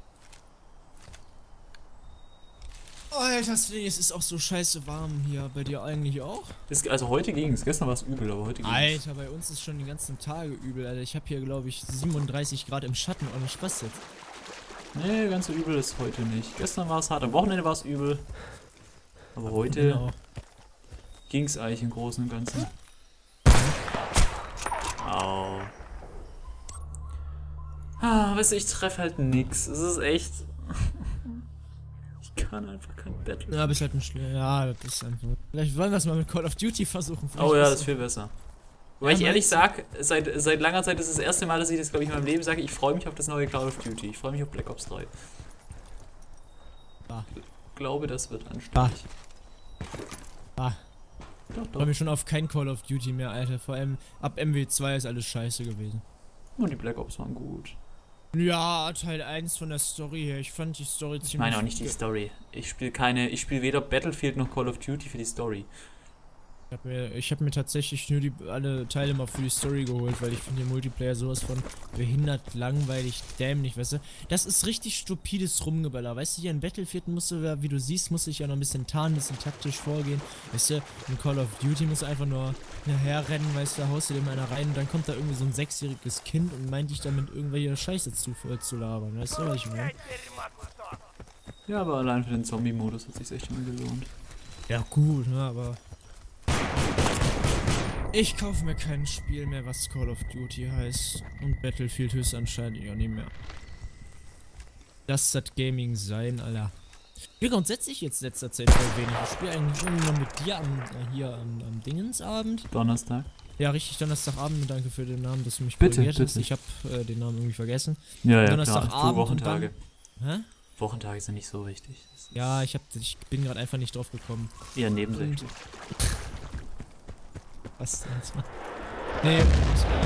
Oh, Alter, Slendy, es ist auch so scheiße warm hier. Bei dir eigentlich auch? Also heute ging es. Gestern war es übel, aber heute ging es. Alter, bei uns ist schon die ganzen Tage übel, Alter. Ich habe hier, glaube ich, 37 Grad im Schatten. Ohne Spaß jetzt. Nee, ganz so übel ist heute nicht. Gestern war es hart, am Wochenende war es übel. Aber heute ging es eigentlich im Großen und Ganzen. Au. Weißt du, ich treffe halt nix. Es ist echt... Ich kann einfach kein Battle. Ja, bist halt ein Ja, das ist einfach... Vielleicht wollen wir es mal mit Call of Duty versuchen. Oh ja, das ist viel besser. Wobei ich ehrlich sage, seit langer Zeit ist das erste Mal, dass ich das, glaube ich, in meinem Leben sage, ich freue mich auf das neue Call of Duty. Ich freue mich auf Black Ops 3. Ich glaube, das wird anständig. Doch. Ich freue mich schon auf kein Call of Duty mehr, Alter. Vor allem ab MW2 ist alles scheiße gewesen. Und die Black Ops waren gut. Ja, Teil 1 von der Story her. Ich fand die Story ziemlich... Ich meine auch nicht die Story. Ich spiele weder Battlefield noch Call of Duty für die Story. Ich hab mir tatsächlich nur alle Teile mal für die Story geholt, weil ich finde den Multiplayer sowas von behindert, langweilig, dämlich, weißt du. Das ist richtig stupides Rumgeballer, weißt du, hier in Battlefield musst du, wie du siehst, musst du dich ja noch ein bisschen tarnen, ein bisschen taktisch vorgehen, weißt du, in Call of Duty musst du einfach nur herrennen, weißt du, haust du dem einer rein und dann kommt da irgendwie so ein 6-jähriges Kind und meint dich damit irgendwelche Scheiße zu labern, weißt du, was ich meine? Ja, aber allein für den Zombie-Modus hat sich echt schon gelohnt. Ja gut, ne, aber... Ich kaufe mir kein Spiel mehr, was Call of Duty heißt. Und Battlefield höchstanscheinend auch nicht mehr. Das das Gaming sein, Alter. Wir grundsätzlich jetzt letzter Zeit voll wenig. Ich spiele eigentlich immer mit dir am Dingensabend. Donnerstag. Ja, richtig, Donnerstagabend. Danke für den Namen, dass du mich Bitte, korrigiert hast. bitte. Ich habe den Namen irgendwie vergessen. Ja, Donnerstagabend klar, Wochentage. Hä? Wochentage sind nicht so wichtig. Ja, ich bin gerade einfach nicht drauf gekommen. Eher nebensächlich. Was denn jetzt mal? Nee, und,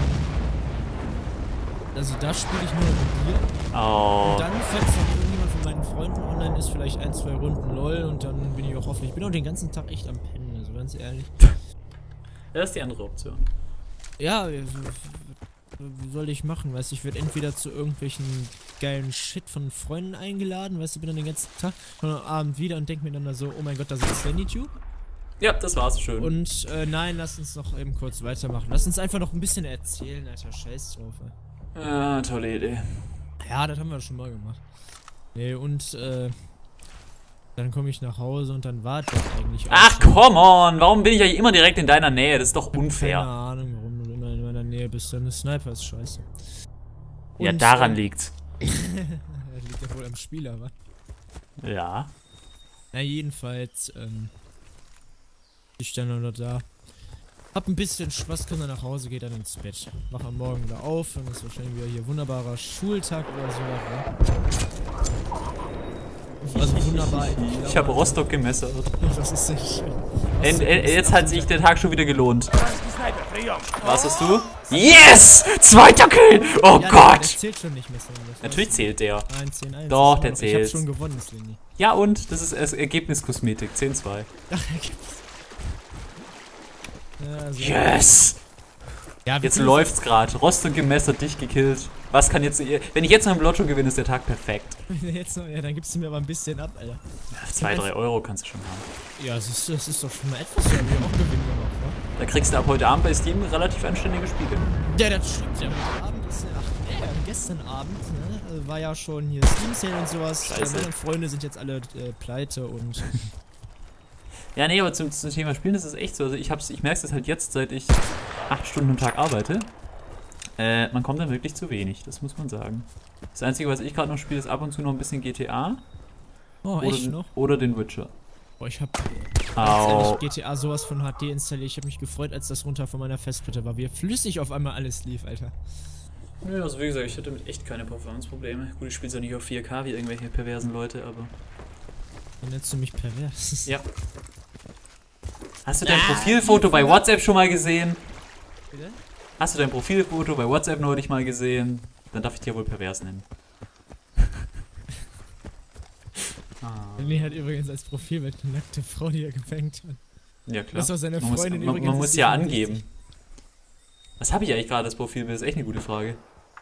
also da spiele ich nur mit dir. Oh. Und dann, falls noch irgendjemand von meinen Freunden online ist, vielleicht 1, 2 Runden LOL und dann bin ich auch hoffentlich. Ich bin auch den ganzen Tag echt am Pennen, also ganz ehrlich. Das ist die andere Option. Ja, wie soll ich machen? Weißt du, ich werde entweder zu irgendwelchen geilen Shit von Freunden eingeladen, weißt du, bin dann den ganzen Tag und am Abend wieder und denk mir dann da so, oh mein Gott, da sitzt SlendyTube. Ja, das war's schön. Und nein, lass uns noch eben kurz weitermachen. Lass uns einfach noch ein bisschen erzählen, Alter. Scheiß drauf, ey. Ja, tolle Idee. Ja, das haben wir schon mal gemacht. Nee, und dann komme ich nach Hause und dann warte ich eigentlich auch. Ach, come on! Warum bin ich eigentlich immer direkt in deiner Nähe? Das ist doch unfair. Keine Ahnung, warum du immer in meiner Nähe bist. Deine Sniper ist scheiße. Ja, daran liegt's. Das liegt ja wohl am Spieler, wa? Ja. Na, jedenfalls, ich stand dann da. Hab ein bisschen Spaß, komm dann nach Hause, geht dann ins Bett. Mach am Morgen wieder auf, dann ist wahrscheinlich wieder hier wunderbarer Schultag oder so, ne? Also wunderbar. Ich habe Rostock gemessert. Das ist nicht. Jetzt hat sich der Tag schon wieder gelohnt. Was hast du? Yes! Zweiter Kill! Oh ja, Gott! Der zählt schon nicht mehr. Natürlich zählt der. 10-1. Doch, der zählt. Ich hab schon gewonnen, Slindy. Ja und? Das ist Ergebniskosmetik. 10-2. Ach, Ergebnis. Ja, also Yes! ja, Jetzt läuft's gerade. Rostock gemessert, dich gekillt. Was kann jetzt... Wenn ich jetzt noch im Lotto gewinne, ist der Tag perfekt. Jetzt noch, ja, dann gibst du mir aber ein bisschen ab, Alter. Ja, 2-3 Euro kannst du schon haben. Ja, das ist doch schon mal etwas, ja, wir auch gewinnen gemacht, wa? Da kriegst du ab heute Abend bei Steam relativ anständige Spiele. Ja, das stimmt ja. Heute Abend ist gestern Abend, ne? War ja schon hier Steam Sale und sowas. Scheiße. Meine Freunde sind jetzt alle pleite und... Ja, nee, aber zum Thema Spielen ist es echt so. Also ich merke es halt jetzt, seit ich 8 Stunden am Tag arbeite. Man kommt dann wirklich zu wenig, das muss man sagen. Das Einzige, was ich gerade noch spiele, ist ab und zu noch ein bisschen GTA. Oh, echt noch? Oder den Witcher. Boah, ich hab Au. GTA sowas von HD installiert. Ich habe mich gefreut, als das runter von meiner Festplatte war. Wie flüssig auf einmal alles lief, Alter. Ja, also wie gesagt, ich hatte damit echt keine Performance-Probleme. Gut, ich spiele es ja nicht auf 4K wie irgendwelche perversen Leute, aber... Dann nennst du mich pervers. Ja. Hast du dein Profilfoto bei WhatsApp schon mal gesehen? Bitte? Hast du dein Profilfoto bei WhatsApp neulich mal gesehen? Dann darf ich dich ja wohl pervers nennen. René hat übrigens als Profilbild eine nackte Frau, die er gebankt hat. Ja klar. Das war seine Freundin übrigens. Man muss ja angeben. Was habe ich eigentlich gerade als Profilbild? Das ist echt eine gute Frage.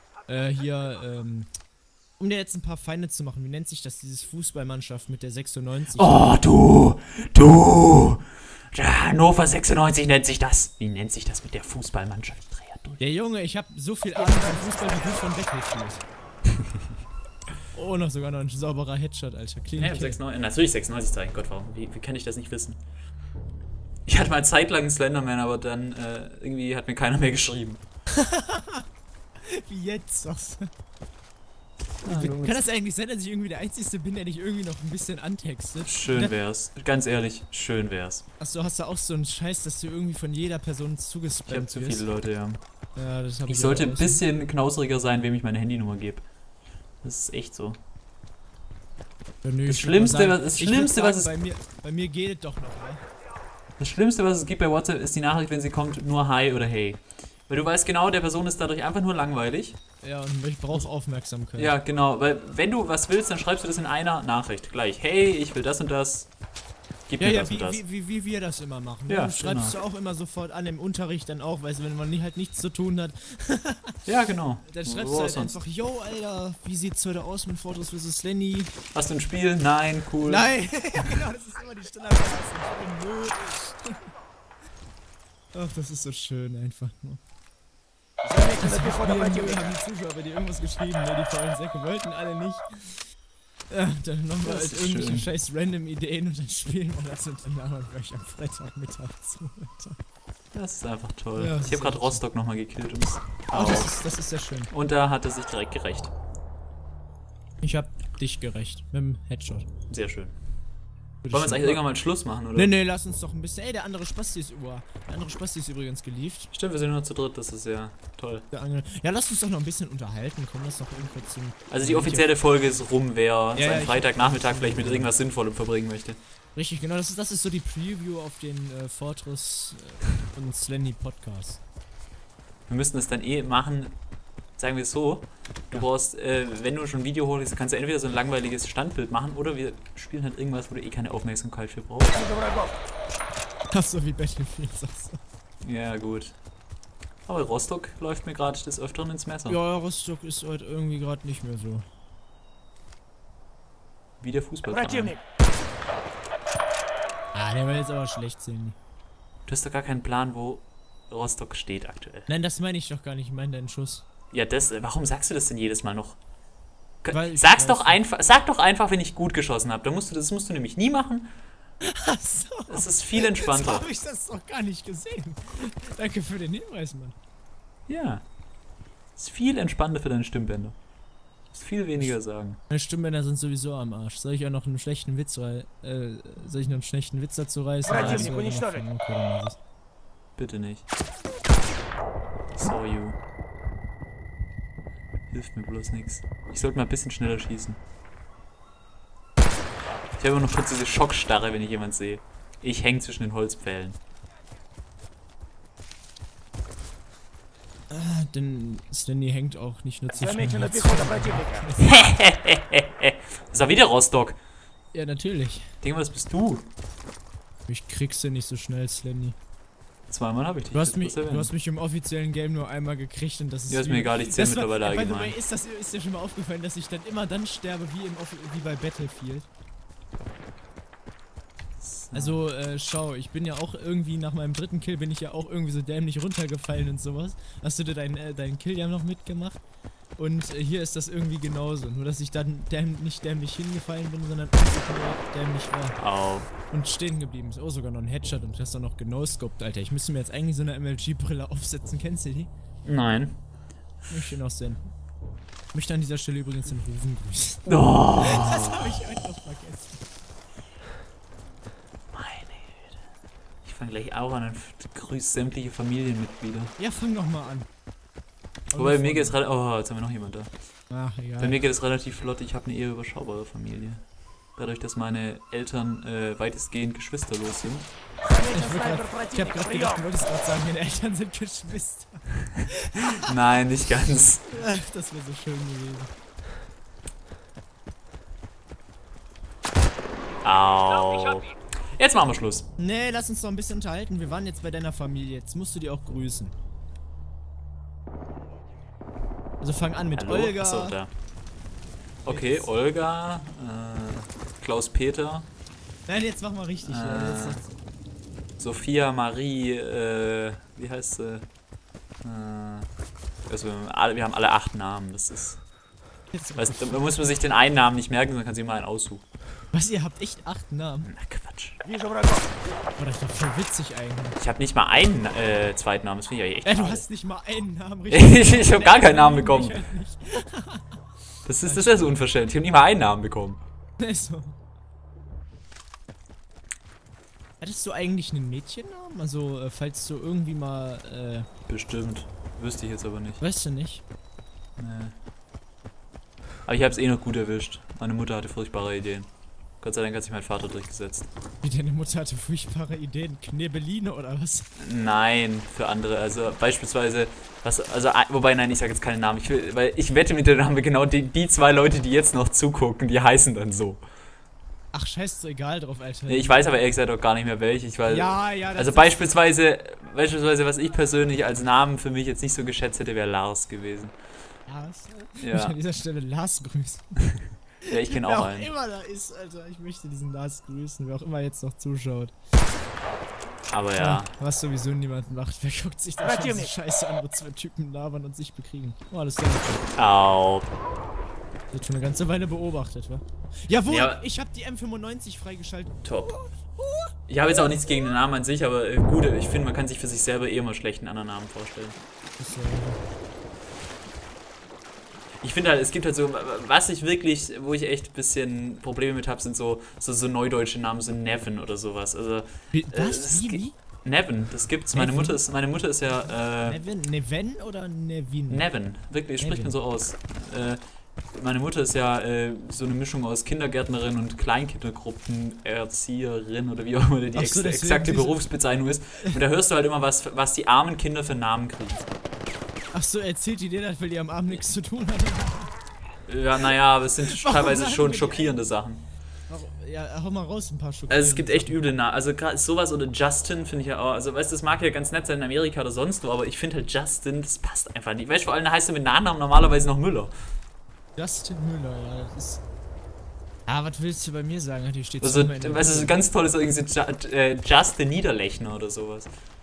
Um dir jetzt ein paar Feinde zu machen, wie nennt sich das, dieses Fußballmannschaft mit der 96? Oh, du! Hannover 96 nennt sich das. Wie nennt sich das mit der Fußballmannschaft? Ja, Junge, ich habe so viel Ahnung von Fußball, wie du von weggespielt. Oh, sogar noch ein sauberer Headshot, Alter. Clean ja, 96, natürlich 96 Zeichen. Gott, warum? Wie kann ich das nicht wissen? Ich hatte mal zeitlang einen Slenderman, aber dann irgendwie hat mir keiner mehr geschrieben. Wie jetzt? Kann das eigentlich sein, dass ich irgendwie der Einzige bin, der dich irgendwie noch ein bisschen antextet? Schön wär's. Ganz ehrlich, schön wär's. Achso, hast du auch so einen Scheiß, dass du irgendwie von jeder Person zugespammt wirst? Ich hab zu viele Leute, ja. Ja, das hab ich sollte ein bisschen knauseriger sein, wem ich meine Handynummer gebe. Das ist echt so. Ja, nö, das Schlimmste, was es... Bei mir geht es doch noch, ne? Das Schlimmste, was es gibt bei WhatsApp, ist die Nachricht, wenn sie kommt, nur Hi oder Hey. Weil du weißt genau, der Person ist dadurch einfach nur langweilig. Ja, und ich brauche Aufmerksamkeit. Ja, genau, weil wenn du was willst, dann schreibst du das in einer Nachricht. Gleich, hey, ich will das und das. Gib mir das und das. Wie wir das immer machen. Ja, du schreibst du auch immer sofort an im Unterricht dann auch, weißt du, wenn man halt nichts zu tun hat. Ja, genau. Dann schreibst du halt einfach, yo, Alter, wie sieht's heute aus mit Fortress vs. Slendy? Hast du ein Spiel? Nein, cool. Nein, ja genau, das ist immer die Standardphase. Ach, das ist so schön einfach nur. Haben die Zuschauer bei dir irgendwas geschrieben, ne? Die faulen Säcke wollten alle nicht. Ja, dann machen wir halt irgendwelche scheiß random Ideen und dann spielen wir das und dann haben wir euch am Freitagmittag zu. Alter. Das ist einfach toll. Ja, ich habe gerade Rostock nochmal gekillt. Oh, das ist sehr schön. Und da hat er sich direkt gerecht. Ich hab dich gerecht. Mit dem Headshot. Sehr schön. Wollen wir jetzt eigentlich irgendwann mal Schluss machen, oder? Nee, lass uns doch ein bisschen. Ey, der andere Spasti ist übrigens gelieft. Stimmt, wir sind nur zu dritt, das ist ja toll. Ja, lass uns doch noch ein bisschen unterhalten. Komm, lass doch irgendwo zum. Also die offizielle Folge ist rum, wer seinen Freitagnachmittag vielleicht mit irgendwas Sinnvollem verbringen möchte. Richtig, genau, das ist so die Preview auf den Fortress und Slendy Podcast. Wir müssten es dann machen, sagen wir es so, du brauchst, wenn du schon ein Video holst, kannst du entweder so ein langweiliges Standbild machen oder wir spielen halt irgendwas, wo du eh keine Aufmerksamkeit für brauchst. Ach so, wie Battlefield, sagst du. Ja, gut. Aber Rostock läuft mir gerade des Öfteren ins Messer. Ja, Rostock ist heute irgendwie gerade nicht mehr so. Wie der Fußballverein. Ah, der war jetzt aber schlecht sehen. Du hast doch gar keinen Plan, wo Rostock steht aktuell. Nein, das meine ich doch gar nicht, ich meine deinen Schuss. Ja, warum sagst du das denn jedes Mal noch? Sag doch einfach, wenn ich gut geschossen habe. Das musst du nämlich nie machen. Ach so. Das ist viel entspannter. So habe ich das doch gar nicht gesehen. Danke für den Hinweis, Mann. Ja. Das ist viel entspannter für deine Stimmbänder. Du musst viel weniger sagen. Meine Stimmbänder sind sowieso am Arsch. Soll ich auch noch einen schlechten Witz dazu reißen? Bitte nicht. Saw you. Hilft mir bloß nichts. Ich sollte mal ein bisschen schneller schießen. Ich habe immer noch kurz diese Schockstarre, wenn ich jemanden sehe. Ich hänge zwischen den Holzpfählen. Denn Slendy hängt auch nicht nur zwischen den Das war wieder Rostock. Ja, natürlich. Digga, was bist du? Ich kriegst du nicht so schnell, Slendy. Zweimal habe ich dich. Du hast mich im offiziellen Game nur einmal gekriegt und das ist. Ja, ist mir egal, ich zähle mittlerweile allgemein. Ist dir schon mal aufgefallen, dass ich dann immer dann sterbe wie bei Battlefield? Also, schau, ich bin ja auch irgendwie nach meinem dritten Kill bin ich ja auch irgendwie so dämlich runtergefallen und sowas. Hast du dir deinen Kill ja noch mitgemacht? Und hier ist das irgendwie genauso. Nur, dass ich dann nicht dämlich hingefallen bin, sondern einfach nur dämlich war. Au. Und stehen geblieben ist. Oh, sogar noch ein Headshot und du hast doch noch genoscoped, Alter. Ich müsste mir jetzt eigentlich so eine MLG-Brille aufsetzen. Kennst du die? Nein. Möchte ich noch sehen. Ich möchte an dieser Stelle übrigens den Rufen grüßen. Oh. Das habe ich einfach vergessen. Meine Güte. Ich fange gleich auch an und grüße sämtliche Familienmitglieder. Ja, fang doch mal an. Wobei, mir geht es relativ... Oh, jetzt haben wir noch jemand da. Ach, egal. Bei mir geht es relativ flott. Ich habe eine eher überschaubare Familie. Dadurch, dass meine Eltern weitestgehend geschwisterlos sind. Ich hab gerade gedacht, du wolltest gerade sagen, meine Eltern sind Geschwister. Nein, nicht ganz. Ach, das wäre so schön gewesen. Au. Jetzt machen wir Schluss. Nee, lass uns doch ein bisschen unterhalten. Wir waren jetzt bei deiner Familie. Jetzt musst du die auch grüßen. Also fang an mit Hallo? Olga. Achso, da. Okay, Olga, Klaus-Peter. Nein, jetzt mach mal richtig. Sophia, Marie, wie heißt sie? Also wir haben alle 8 Namen, das ist... Weißt, da muss man sich den einen Namen nicht merken, sondern kann sich mal einen aussuchen. Was, ihr habt echt 8 Namen? Na Quatsch. Oh, das war voll witzig eigentlich. Ich habe nicht mal einen zweiten Namen, das finde ich echt du schade. hast nicht mal einen Namen, richtig? Ich habe gar keinen Namen bekommen. Ich halt nicht. Das ist so unverschämt, ich habe nicht mal einen Namen bekommen. Ist so. Hattest du eigentlich einen Mädchennamen? Also, falls du irgendwie mal, Bestimmt. Wüsste ich jetzt aber nicht. Weißt du nicht? Nee. Aber ich habe es eh noch gut erwischt. Meine Mutter hatte furchtbare Ideen. Gott sei Dank hat sich mein Vater durchgesetzt. Wie, deine Mutter hatte furchtbare Ideen? Knebeline oder was? Nein, für andere. Also beispielsweise, wobei, nein, ich sage jetzt keinen Namen. Weil ich wette mit dir, haben wir genau die 2 Leute, die jetzt noch zugucken, die heißen dann so. Ach, scheiß, so egal drauf, Alter. Nee, ich weiß aber ehrlich gesagt auch gar nicht mehr welche. Ja, das also beispielsweise, was ich persönlich als Namen für mich jetzt nicht so geschätzt hätte, wäre Lars gewesen. Lars? Ja. Ich möchte an dieser Stelle Lars grüßen. Ja, ich kenne auch einen. Wer auch immer da ist, Alter. Ich möchte diesen Lars grüßen, wer auch immer jetzt noch zuschaut. Aber ja. Was sowieso niemand macht. Wer guckt sich da schon so scheiße andere 2 Typen labern und sich bekriegen? Oh, alles klar. Au. Wird schon eine ganze Weile beobachtet, wa? Jawohl, ja. Ich hab die M95 freigeschaltet. Top. Ich habe jetzt auch nichts gegen den Namen an sich, aber gut, ich finde, man kann sich für sich selber eh immer schlechten anderen Namen vorstellen. Ich finde halt, es gibt halt so, was ich wirklich, wo ich echt ein bisschen Probleme mit habe, sind so neudeutsche Namen, so Nevin oder sowas. Also, was? Wie? Nevin, das gibt's. Meine Mutter ist ja. Neven oder Nevin? Nevin, wirklich, spricht man so aus. Meine Mutter ist ja so eine Mischung aus Kindergärtnerin und Kleinkindergruppenerzieherin oder wie auch immer die exakte Berufsbezeichnung ist. Und da hörst du halt immer, was die armen Kinder für Namen kriegen. Ach so, erzählt die dir das, weil die am Abend nichts zu tun hat? Ja, naja, aber es sind teilweise schon schockierende Sachen. Ja, hau mal raus ein paar schockierende. Also es gibt echt üble Namen. Also gerade sowas oder Justin finde ich ja auch. Also weißt du, das mag ja ganz nett sein in Amerika oder sonst wo, aber ich finde halt Justin, das passt einfach nicht. Weißt du, vor allem heißt er mit Nachnamen normalerweise noch Müller. Justin Müller, ja, das ist... Ah, was willst du bei mir sagen? Hier steht also, weißt du, ganz toll ist irgendwie Justin Niederlechner oder sowas.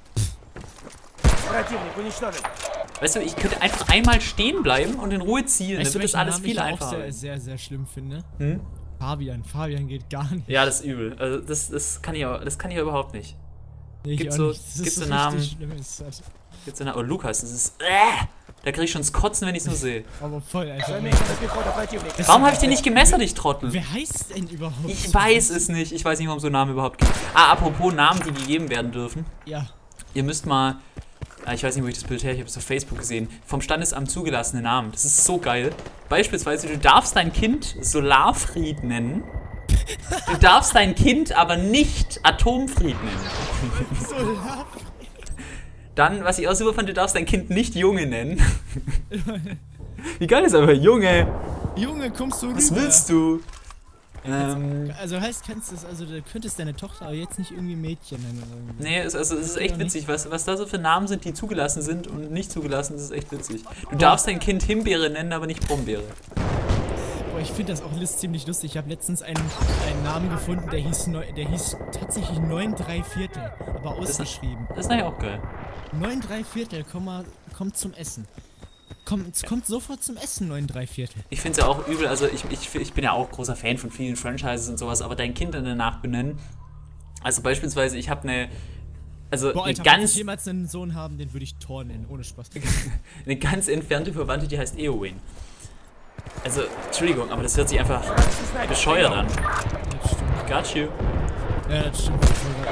Weißt du, ich könnte einfach einmal stehen bleiben und in Ruhe ziehen, dann wird das alles viel einfacher. Was ich auch sehr, sehr schlimm finde? Fabian geht gar nicht. Ja, das ist übel. Also das kann ich ja überhaupt nicht. Gibt's so Namen? Gibt's so Namen? Oh, Lukas, das ist... Da krieg ich schon das Kotzen, wenn ich es nur sehe. Aber voll, Alter. Warum habe ich den nicht gemessert, ich Trottel? Wer heißt denn überhaupt? Ich weiß es nicht. Ich weiß nicht, warum so Namen überhaupt gibt. Ah, apropos Namen, die gegeben werden dürfen. Ja. Ihr müsst mal... Ich weiß nicht, wo ich das Bild her, ich habe es auf Facebook gesehen. Vom Standesamt zugelassene Namen. Das ist so geil. Beispielsweise, du darfst dein Kind Solarfried nennen. Du darfst dein Kind aber nicht Atomfried nennen. Solarfried. Dann, was ich auch super fand, du darfst dein Kind nicht Junge nennen. Wie geil ist aber Junge? Junge, kommst du rüber? Was willst du? Also heißt, du könntest deine Tochter aber jetzt nicht irgendwie Mädchen nennen oder irgendwie. Nee, es ist echt witzig, was da so für Namen sind, die zugelassen sind und nicht zugelassen, das ist echt witzig. Du darfst dein Kind Himbeere nennen, aber nicht Brombeere. Boah, ich finde das auch ziemlich lustig. Ich habe letztens einen Namen gefunden, der hieß tatsächlich 9¾ aber ausgeschrieben. Das ist natürlich auch geil. 9¾ kommt zum Essen. Kommt sofort zum Essen, 9¾ Ich finde es ja auch übel, also ich bin ja auch großer Fan von vielen Franchises und sowas, aber dein Kind dann danach benennen. Also beispielsweise, ich habe eine... Also boah, Alter, wenn ich jemals einen Sohn haben, den würde ich Thor nennen, ohne Spaß. Eine ganz entfernte Verwandte, die heißt Eowyn. Also, Entschuldigung, aber das hört sich einfach bescheuert an. Das stimmt. Got you. Ja, das stimmt.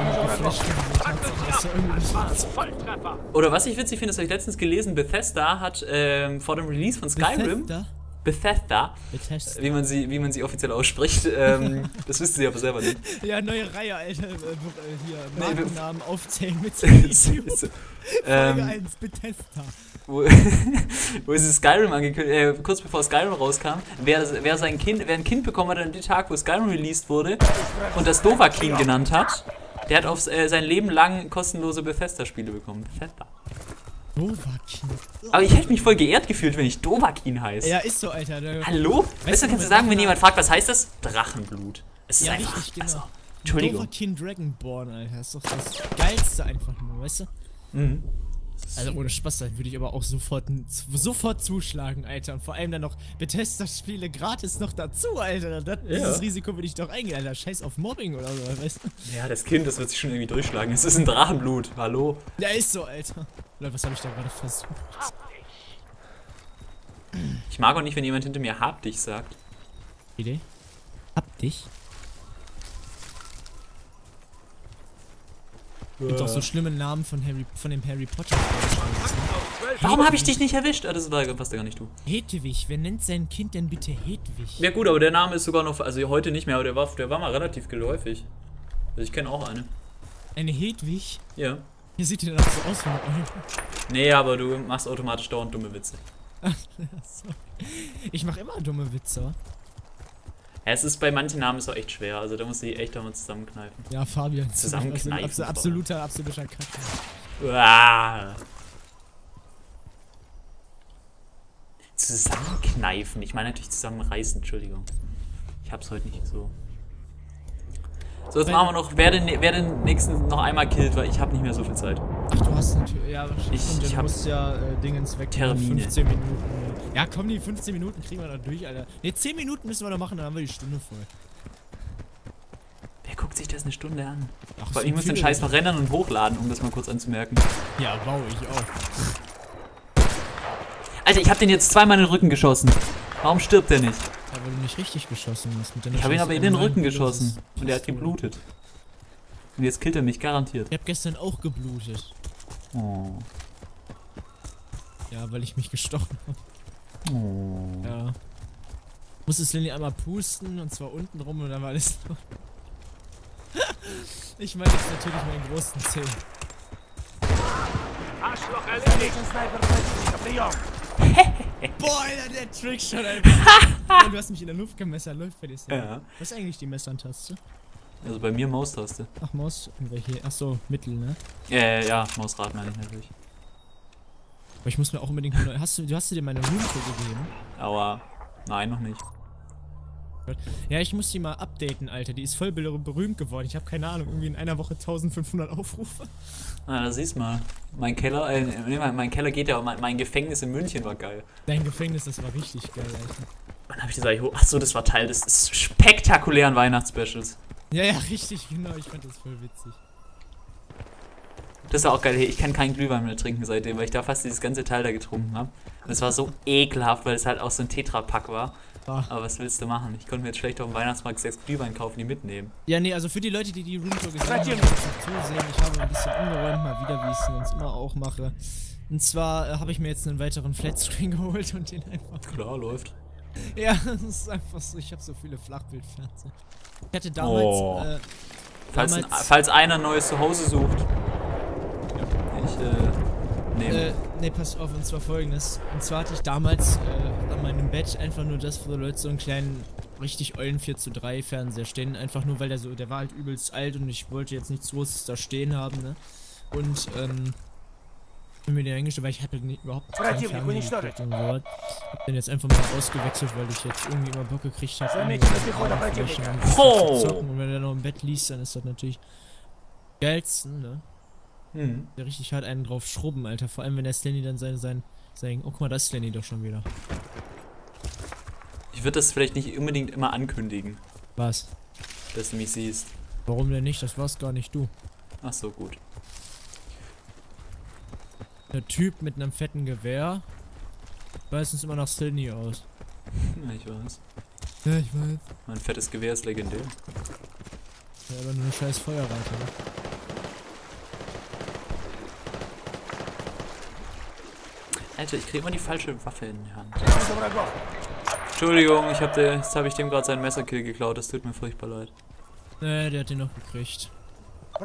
Oder was ich witzig finde, das habe ich letztens gelesen, Bethesda hat vor dem Release von Skyrim... Bethesda, wie man sie offiziell ausspricht, das wisst ihr aber selber nicht. Ja, neue Reihe, Alter, hier, Markennamen aufzählen mit Folge 1, Bethesda. Wo sie Skyrim angekündigt, kurz bevor Skyrim rauskam, wer ein Kind bekommen hat an dem Tag, wo Skyrim released wurde und das Dovahkiin genannt hat, der hat auf sein Leben lang kostenlose Bethesda-Spiele bekommen. Bethesda. Dovahkiin. Aber ich hätte mich voll geehrt gefühlt, wenn ich Dovahkiin heiße. Ja, ist so, Alter. Hallo? Weißt du, kannst du sagen, wenn jemand fragt, was heißt das? Drachenblut. Es ist ja, einfach, richtig, genau. Also, Entschuldigung. Dovahkiin Dragonborn, Alter. Das ist doch das Geilste einfach nur, weißt du? Mhm. Also ohne Spaß, dann würde ich aber auch sofort zuschlagen, Alter. Und vor allem dann noch Bethesda-Spiele gratis noch dazu, Alter. Dieses Risiko würde ich doch eingehen, Alter. Scheiß auf Mobbing oder so, weißt du? Ja, das Kind, das wird sich schon irgendwie durchschlagen. Es ist ein Drachenblut, hallo? Ja, ist so, Alter. Leute, was habe ich da gerade versucht? Ich mag auch nicht, wenn jemand hinter mir hab dich sagt. Idee? Hab dich? Es gibt auch so schlimme Namen von dem Harry Potter. Warum habe ich dich nicht erwischt? Ah, das war fast gar nicht du. Hedwig, wer nennt sein Kind denn bitte Hedwig? Ja gut, aber der Name ist sogar noch, also heute nicht mehr, aber der war mal relativ geläufig. Also ich kenne auch eine. Eine Hedwig? Ja. Hier sieht die dann auch so aus wie eine Eule. Nee, aber du machst automatisch dauernd dumme Witze. Ach, so. Ich mache immer dumme Witze. Ja, es ist bei manchen Namen ist auch echt schwer, also da muss ich echt einmal zusammenkneifen. Ja, Fabian. Zusammenkneifen. Absoluter Kacke. Uah. Zusammenkneifen. Ich meine natürlich zusammenreißen, Entschuldigung. Ich hab's heute nicht so. So, jetzt machen wir noch, wer den nächsten noch einmal killt, weil ich habe nicht mehr so viel Zeit. Ach, du hast natürlich, ja, ich hab musst ja Dingens weg. Termine. 15 Minuten. Ja, komm, die 15 Minuten kriegen wir da durch, Alter. Ne, 10 Minuten müssen wir noch machen, dann haben wir die Stunde voll. Wer guckt sich das eine Stunde an? Ach, weil ich muss den Scheiß noch rendern und hochladen, um das mal kurz anzumerken. Ja, wow, ich auch. Alter, ich habe den jetzt zweimal in den Rücken geschossen. Warum stirbt er nicht? Ja, weil du nicht richtig geschossen hast. Ich habe ihn aber in den Rücken geschossen. Und er hat geblutet. Und jetzt killt er mich, garantiert. Ich habe gestern auch geblutet. Oh. Ja, weil ich mich gestochen habe. Oh. Ja. Musste Slenny einmal pusten, und zwar unten rum, und dann war alles... Ich meine jetzt natürlich meinen großen Zeh. Boah, Alter, der Trickshot einfach. Du hast mich in der Luft gemessert, läuft bei dir. Ja. Was ist eigentlich die Messern-Taste? Also bei mir Maustaste. Ach, Maus, welche? Ach so, Mittel, ne? Ja, Mausrad meine ich natürlich. Aber ich muss mir auch unbedingt... Hast du dir meine Roomtour gegeben? Aber, nein, noch nicht. Ja, ich muss die mal updaten, Alter. Die ist voll berühmt geworden. Ich habe keine Ahnung, irgendwie in einer Woche 1500 Aufrufe. Ah, da siehst du mal. Mein Keller, mein Keller geht ja, mein Gefängnis in München war geil. Dein Gefängnis, das war richtig geil, Alter. Wann hab ich das eigentlich Achso, das war Teil des spektakulären Weihnachtsspecials. Ja, richtig, genau. Ich fand das voll witzig. Das war auch geil. Ich kann keinen Glühwein mehr trinken seitdem, weil ich da fast dieses ganze Teil da getrunken habe. Und es war so ekelhaft, weil es halt auch so ein Tetrapack war. Ah. Aber was willst du machen? Ich konnte mir jetzt schlecht auf dem Weihnachtsmarkt 6 Glühwein kaufen, die mitnehmen. Ja, nee, also für die Leute, die die Roomtour gesehen haben, zusehen. Ich habe ein bisschen umgeräumt, mal wieder, wie ich es sonst immer auch mache. Und zwar habe ich mir jetzt einen weiteren Flatscreen geholt und den einfach... Klar, läuft. Ja, das ist einfach so. Ich habe so viele Flachbildfernseher. Ich hatte damals... Falls einer ein neues Zuhause sucht. Nee, pass auf, und zwar folgendes. Und zwar hatte ich damals an meinem Bett einfach nur das, wo Leute so einen kleinen, richtig ollen 4:3 Fernseher stehen. Einfach nur, weil der war halt übelst alt und ich wollte jetzt nichts Großes da stehen haben, ne? Und, bin mir den eingestellt, weil ich hatte überhaupt keinen Fernseher geguckt und so. Hab den jetzt einfach mal ausgewechselt, weil ich jetzt irgendwie immer Bock gekriegt habe. Und wenn er noch im Bett liest, dann ist das natürlich geilsten, ne? Der richtig hart einen drauf schrubben, Alter. Vor allem, wenn der Slenny dann sein oh, guck mal, das ist Slenny doch schon wieder. Ich würde das vielleicht nicht unbedingt immer ankündigen. Was? Dass du mich siehst. Warum denn nicht? Das war's gar nicht du. Ach so, gut. Der Typ mit einem fetten Gewehr meistens immer nach Slenny aus. Ja, ich weiß. Ja, ich weiß. Mein fettes Gewehr ist legendär. Ja, aber nur eine scheiß Feuerrate, ne? Alter, ich krieg immer die falsche Waffe in die Hand. Entschuldigung, jetzt habe ich dem gerade seinen Messerkill geklaut, das tut mir furchtbar leid. Nee, der hat den noch gekriegt. Ach,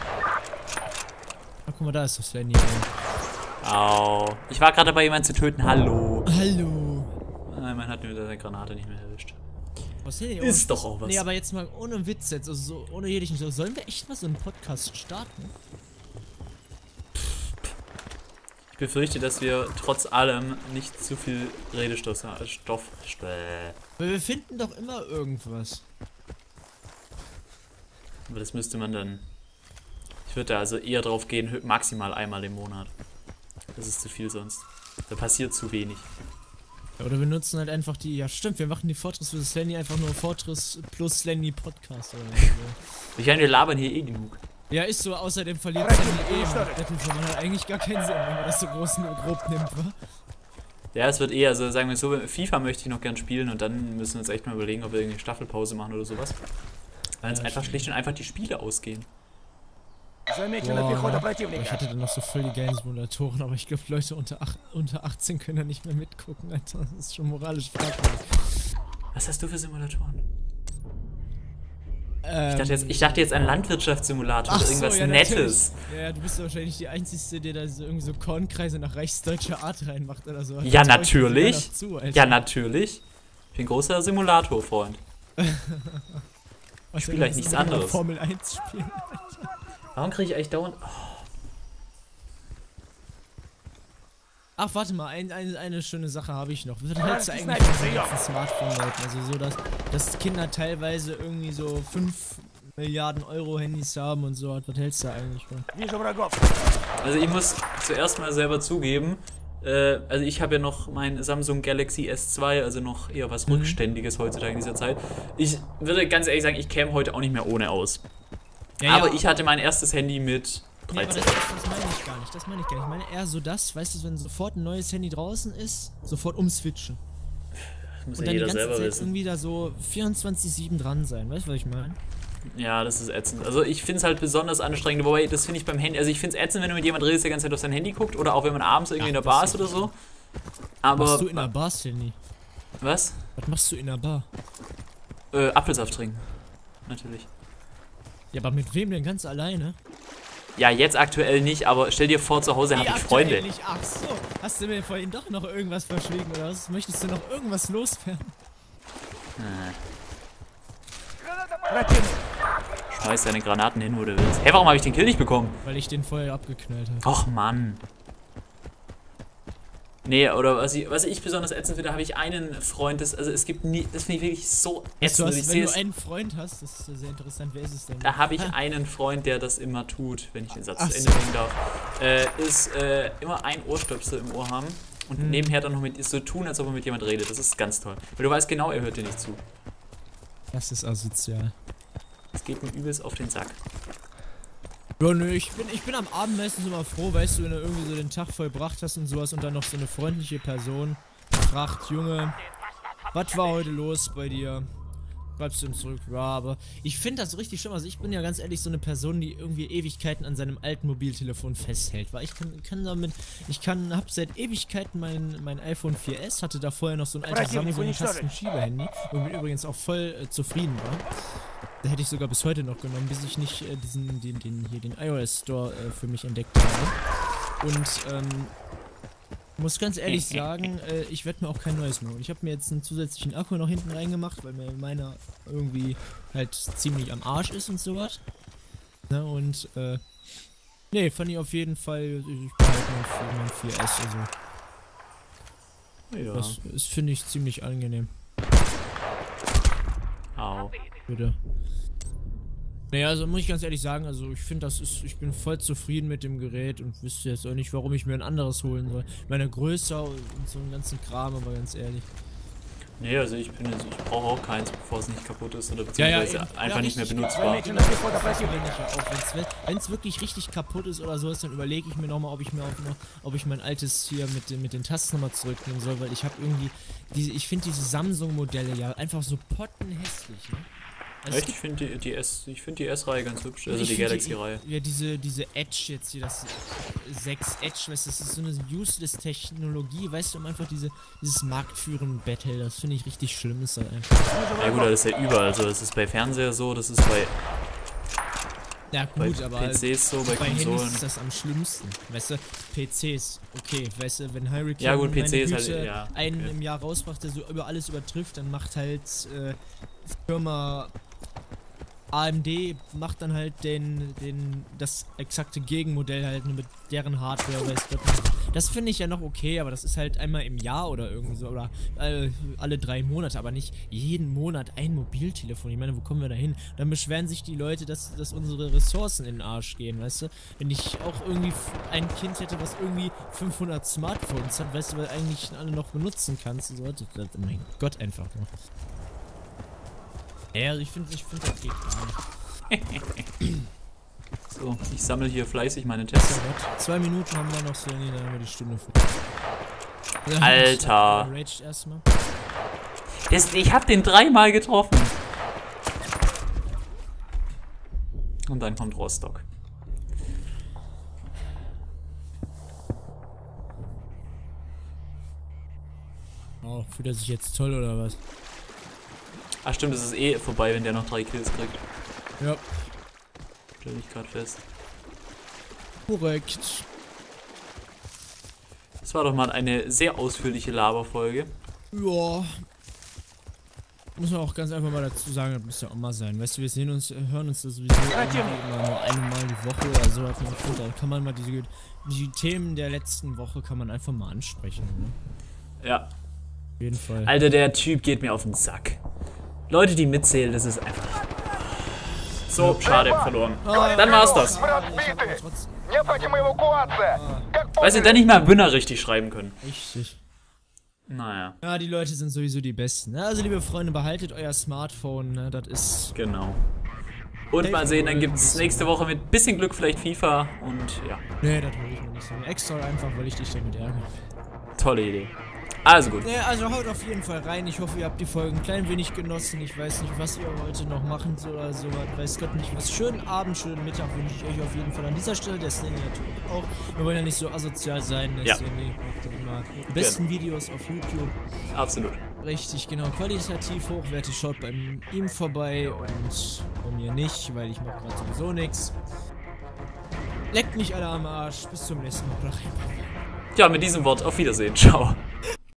guck mal, da ist doch Slenny. Au. Ich war gerade dabei, jemanden zu töten. Hallo. Hallo. Nein, man hat mir seine Granate nicht mehr erwischt. Was denn hier? Ist doch auch was. Nee, aber jetzt mal ohne Witz jetzt, also so, ohne jeglichen so. Sollen wir echt mal so einen Podcast starten? Ich befürchte, dass wir trotz allem nicht zu viel Redestoff. Weil wir finden doch immer irgendwas. Aber das müsste man dann... Ich würde da also eher drauf gehen, maximal einmal im Monat. Das ist zu viel sonst. Da passiert zu wenig. Ja, oder wir nutzen halt einfach die... Ja stimmt, wir machen die Fortress für Slenny einfach nur Fortress plus Slenny Podcast oder so. Ich meine, wir labern hier eh genug. Ja, ist so, außerdem verliert Slenny Battlefield hat eigentlich gar keinen Sinn, wenn man das so groß und grob nimmt, wa? Ja, es wird eher, also sagen wir so, FIFA möchte ich noch gern spielen und dann müssen wir uns echt mal überlegen, ob wir irgendwie Staffelpause machen oder sowas. Weil es einfach schlicht und einfach die Spiele ausgehen. Boah, ich hatte dann noch so voll die geilen Simulatoren, aber ich glaube, Leute unter 18 können da nicht mehr mitgucken, Alter. Das ist schon moralisch fragwürdig. Was hast du für Simulatoren? Ich dachte jetzt an Landwirtschaftssimulator oder irgendwas ja, Nettes. Ja, du bist wahrscheinlich die Einzige, der da so irgendwie so Kornkreise nach rechtsdeutscher Art reinmacht oder so. Ja, natürlich. Ja, natürlich. Ich bin großer Simulator-Freund. Ich spiele halt nichts anderes. Formel 1 spielen. Warum kriege ich eigentlich dauernd... Oh. Ach, warte mal, eine schöne Sache habe ich noch. Was hältst du eigentlich von den ganzen Smartphone-Leuten? Also so, dass Kinder teilweise irgendwie so 5 Milliarden Euro Handys haben und so. Was hältst du eigentlich von? Also ich muss zuerst mal selber zugeben, also ich habe ja noch mein Samsung Galaxy S2, also noch eher was Rückständiges heutzutage in dieser Zeit. Ich würde ganz ehrlich sagen, ich käme heute auch nicht mehr ohne aus. Ja, aber ich hatte mein erstes Handy mit 13. Nee, aber das meine ich gar nicht, Ich meine eher so das, weißt du, wenn sofort ein neues Handy draußen ist, sofort umswitchen. Das muss und ja dann die jeder ganze selber Zeit wissen. irgendwie da so 24/7 dran sein. Weißt du, was ich meine? Ja, das ist ätzend. Also ich finde es halt besonders anstrengend, wobei das finde ich beim Handy, also ich finde es ätzend, wenn du mit jemandem redest, der die ganze Zeit auf sein Handy guckt oder auch wenn man abends irgendwie in der Bar ist oder so. Aber... Was machst du in der Bar, Stanley? Was? Was machst du in der Bar? Apfelsaft trinken. Natürlich. Ja, aber mit wem denn? Ganz alleine? Ja, jetzt aktuell nicht, aber stell dir vor, zu Hause habe ich Freunde. Nicht. Ach so, hast du mir vorhin doch noch irgendwas verschwiegen oder was? Möchtest du noch irgendwas loswerden? Schmeiß deine Granaten hin, wo du willst. Hey, warum habe ich den Kill nicht bekommen? Weil ich den vorher abgeknallt habe. Och, Mann. Nee, oder was ich besonders ätzend finde, habe ich einen Freund, also es gibt nie, das finde ich wirklich so ätzend. Wenn du einen Freund hast, das ist sehr interessant, wer ist es denn? Da habe ich einen Freund, der das immer tut, wenn ich den Satz zu Ende bringen darf. Ist immer ein Ohrstöpsel im Ohr haben und nebenher dann noch mit so tun, als ob er mit jemand redet. Das ist ganz toll. Weil du weißt genau, er hört dir nicht zu. Das ist asozial. Das geht mir übelst auf den Sack. Ja, nö, ich bin am Abend meistens immer froh, weißt du, wenn du irgendwie so den Tag vollbracht hast und sowas und dann noch so eine freundliche Person fragt, Junge, was war heute los bei dir? Bleibst du denn zurück? Ja, aber ich finde das richtig schlimm. Also ich bin ja ganz ehrlich so eine Person, die irgendwie Ewigkeiten an seinem alten Mobiltelefon festhält. Weil hab seit Ewigkeiten mein iPhone 4S, hatte da vorher noch so ein altes Samsung Tasten-Schiebehandy, womit ich übrigens auch voll zufrieden war. Da hätte ich sogar bis heute noch genommen, bis ich nicht den iOS Store für mich entdeckt habe. Und muss ganz ehrlich sagen, ich werde mir auch kein neues machen. Ich habe mir jetzt einen zusätzlichen Akku noch hinten reingemacht, weil mir meiner irgendwie halt ziemlich am Arsch ist und sowas. Ne, und nee, fand ich auf jeden Fall, ich behalte mein 4S, also. Ja. Das finde ich ziemlich angenehm. Au. Bitte. Naja, also muss ich ganz ehrlich sagen, also ich finde ich bin voll zufrieden mit dem Gerät und wüsste jetzt auch nicht, warum ich mir ein anderes holen soll. Meine größer und so einen ganzen Kram, aber ganz ehrlich. Nee, also ich brauche auch keins, bevor es nicht kapput ist oder beziehungsweise einfach nicht mehr benutzbar. Wenn es wirklich richtig kaputt ist oder sowas, dann überlege ich mir nochmal, ob ich mein altes hier mit den Tasten nochmal zurücknehmen soll, weil ich habe irgendwie ich finde diese Samsung-Modelle ja einfach so pottenhässlich, ne? Also echt? Ich finde die S-Reihe ganz hübsch, also die Galaxy-Reihe. Ja, diese Edge jetzt hier, das 6 Edge, weißt du, das ist so eine useless Technologie, weißt du, um einfach dieses Marktführen-Battle, das finde ich richtig schlimm, ist halt einfach. Ja gut, das ist ja überall, also das ist bei Fernseher so, das ist bei aber PCs so, bei Konsolen. Handys ist das am schlimmsten, weißt du, PCs, okay, weißt du, wenn Hurricane ja gut, PC ist halt, ja, einen im Jahr rausbracht, der so über alles übertrifft, dann macht halt Firma AMD macht dann halt das exakte Gegenmodell halt mit deren Hardware, weißt du. Das finde ich ja noch okay, aber das ist halt einmal im Jahr oder irgendwie so, oder alle 3 Monate, aber nicht jeden Monat ein Mobiltelefon. Ich meine, wo kommen wir da hin? Dann beschweren sich die Leute, dass unsere Ressourcen in den Arsch gehen, weißt du. Wenn ich auch irgendwie ein Kind hätte, was irgendwie 500 Smartphones hat, weißt du, weil eigentlich alle noch benutzen kannst, so, mein Gott, einfach nur. Ja, also ich finde, das geht gar nicht. So, ich sammle hier fleißig meine Tests. 2 Minuten haben wir noch, so, nee, dann haben wir die Stunde vor. Alter! Erstmal. Ich hab den 3-mal getroffen. Und dann kommt Rostock. Oh, fühlt er sich jetzt toll oder was? Ach stimmt, es ist eh vorbei, wenn der noch 3 Kills kriegt. Ja. Stell ich gerade fest. Korrekt. Das war doch mal eine sehr ausführliche Laberfolge. Ja. Muss man auch ganz einfach mal dazu sagen, das muss ja auch mal sein. Weißt du, hören uns das sowieso immer nur einmal die Woche oder so. Da kann man mal die Themen der letzten Woche kann man einfach mal ansprechen. Ne? Ja. Auf jeden Fall. Alter, der Typ geht mir auf den Sack. Leute, die mitzählen, das ist einfach... So, schade, verloren. Dann war's das. Weißt du, dann nicht mal Winner richtig schreiben können. Richtig. Naja. Ja, die Leute sind sowieso die Besten. Ne? Also, liebe Freunde, behaltet euer Smartphone. Ne? Das ist... Genau. Und mal sehen, dann gibt's nächste Woche mit bisschen Glück vielleicht FIFA und ja. Nee, das will ich mir nicht sagen. Extra einfach, weil ich dich damit ärgere. Tolle Idee. Also gut. Ne, also haut auf jeden Fall rein. Ich hoffe, ihr habt die Folgen ein klein wenig genossen. Ich weiß nicht, was ihr heute noch machen soll oder so. Weiß Gott nicht was. Schönen Abend, schönen Mittag wünsche ich euch auf jeden Fall an dieser Stelle. Der Stanley natürlich auch. Wir wollen ja nicht so asozial sein. Der Stanley macht immer die besten Videos auf YouTube. Absolut. Richtig, genau. Qualitativ hochwertig. Schaut bei ihm vorbei und bei mir nicht, weil ich mache gerade sowieso nichts. Leckt mich alle am Arsch. Bis zum nächsten Mal. Ja, mit diesem Wort auf Wiedersehen. Ciao.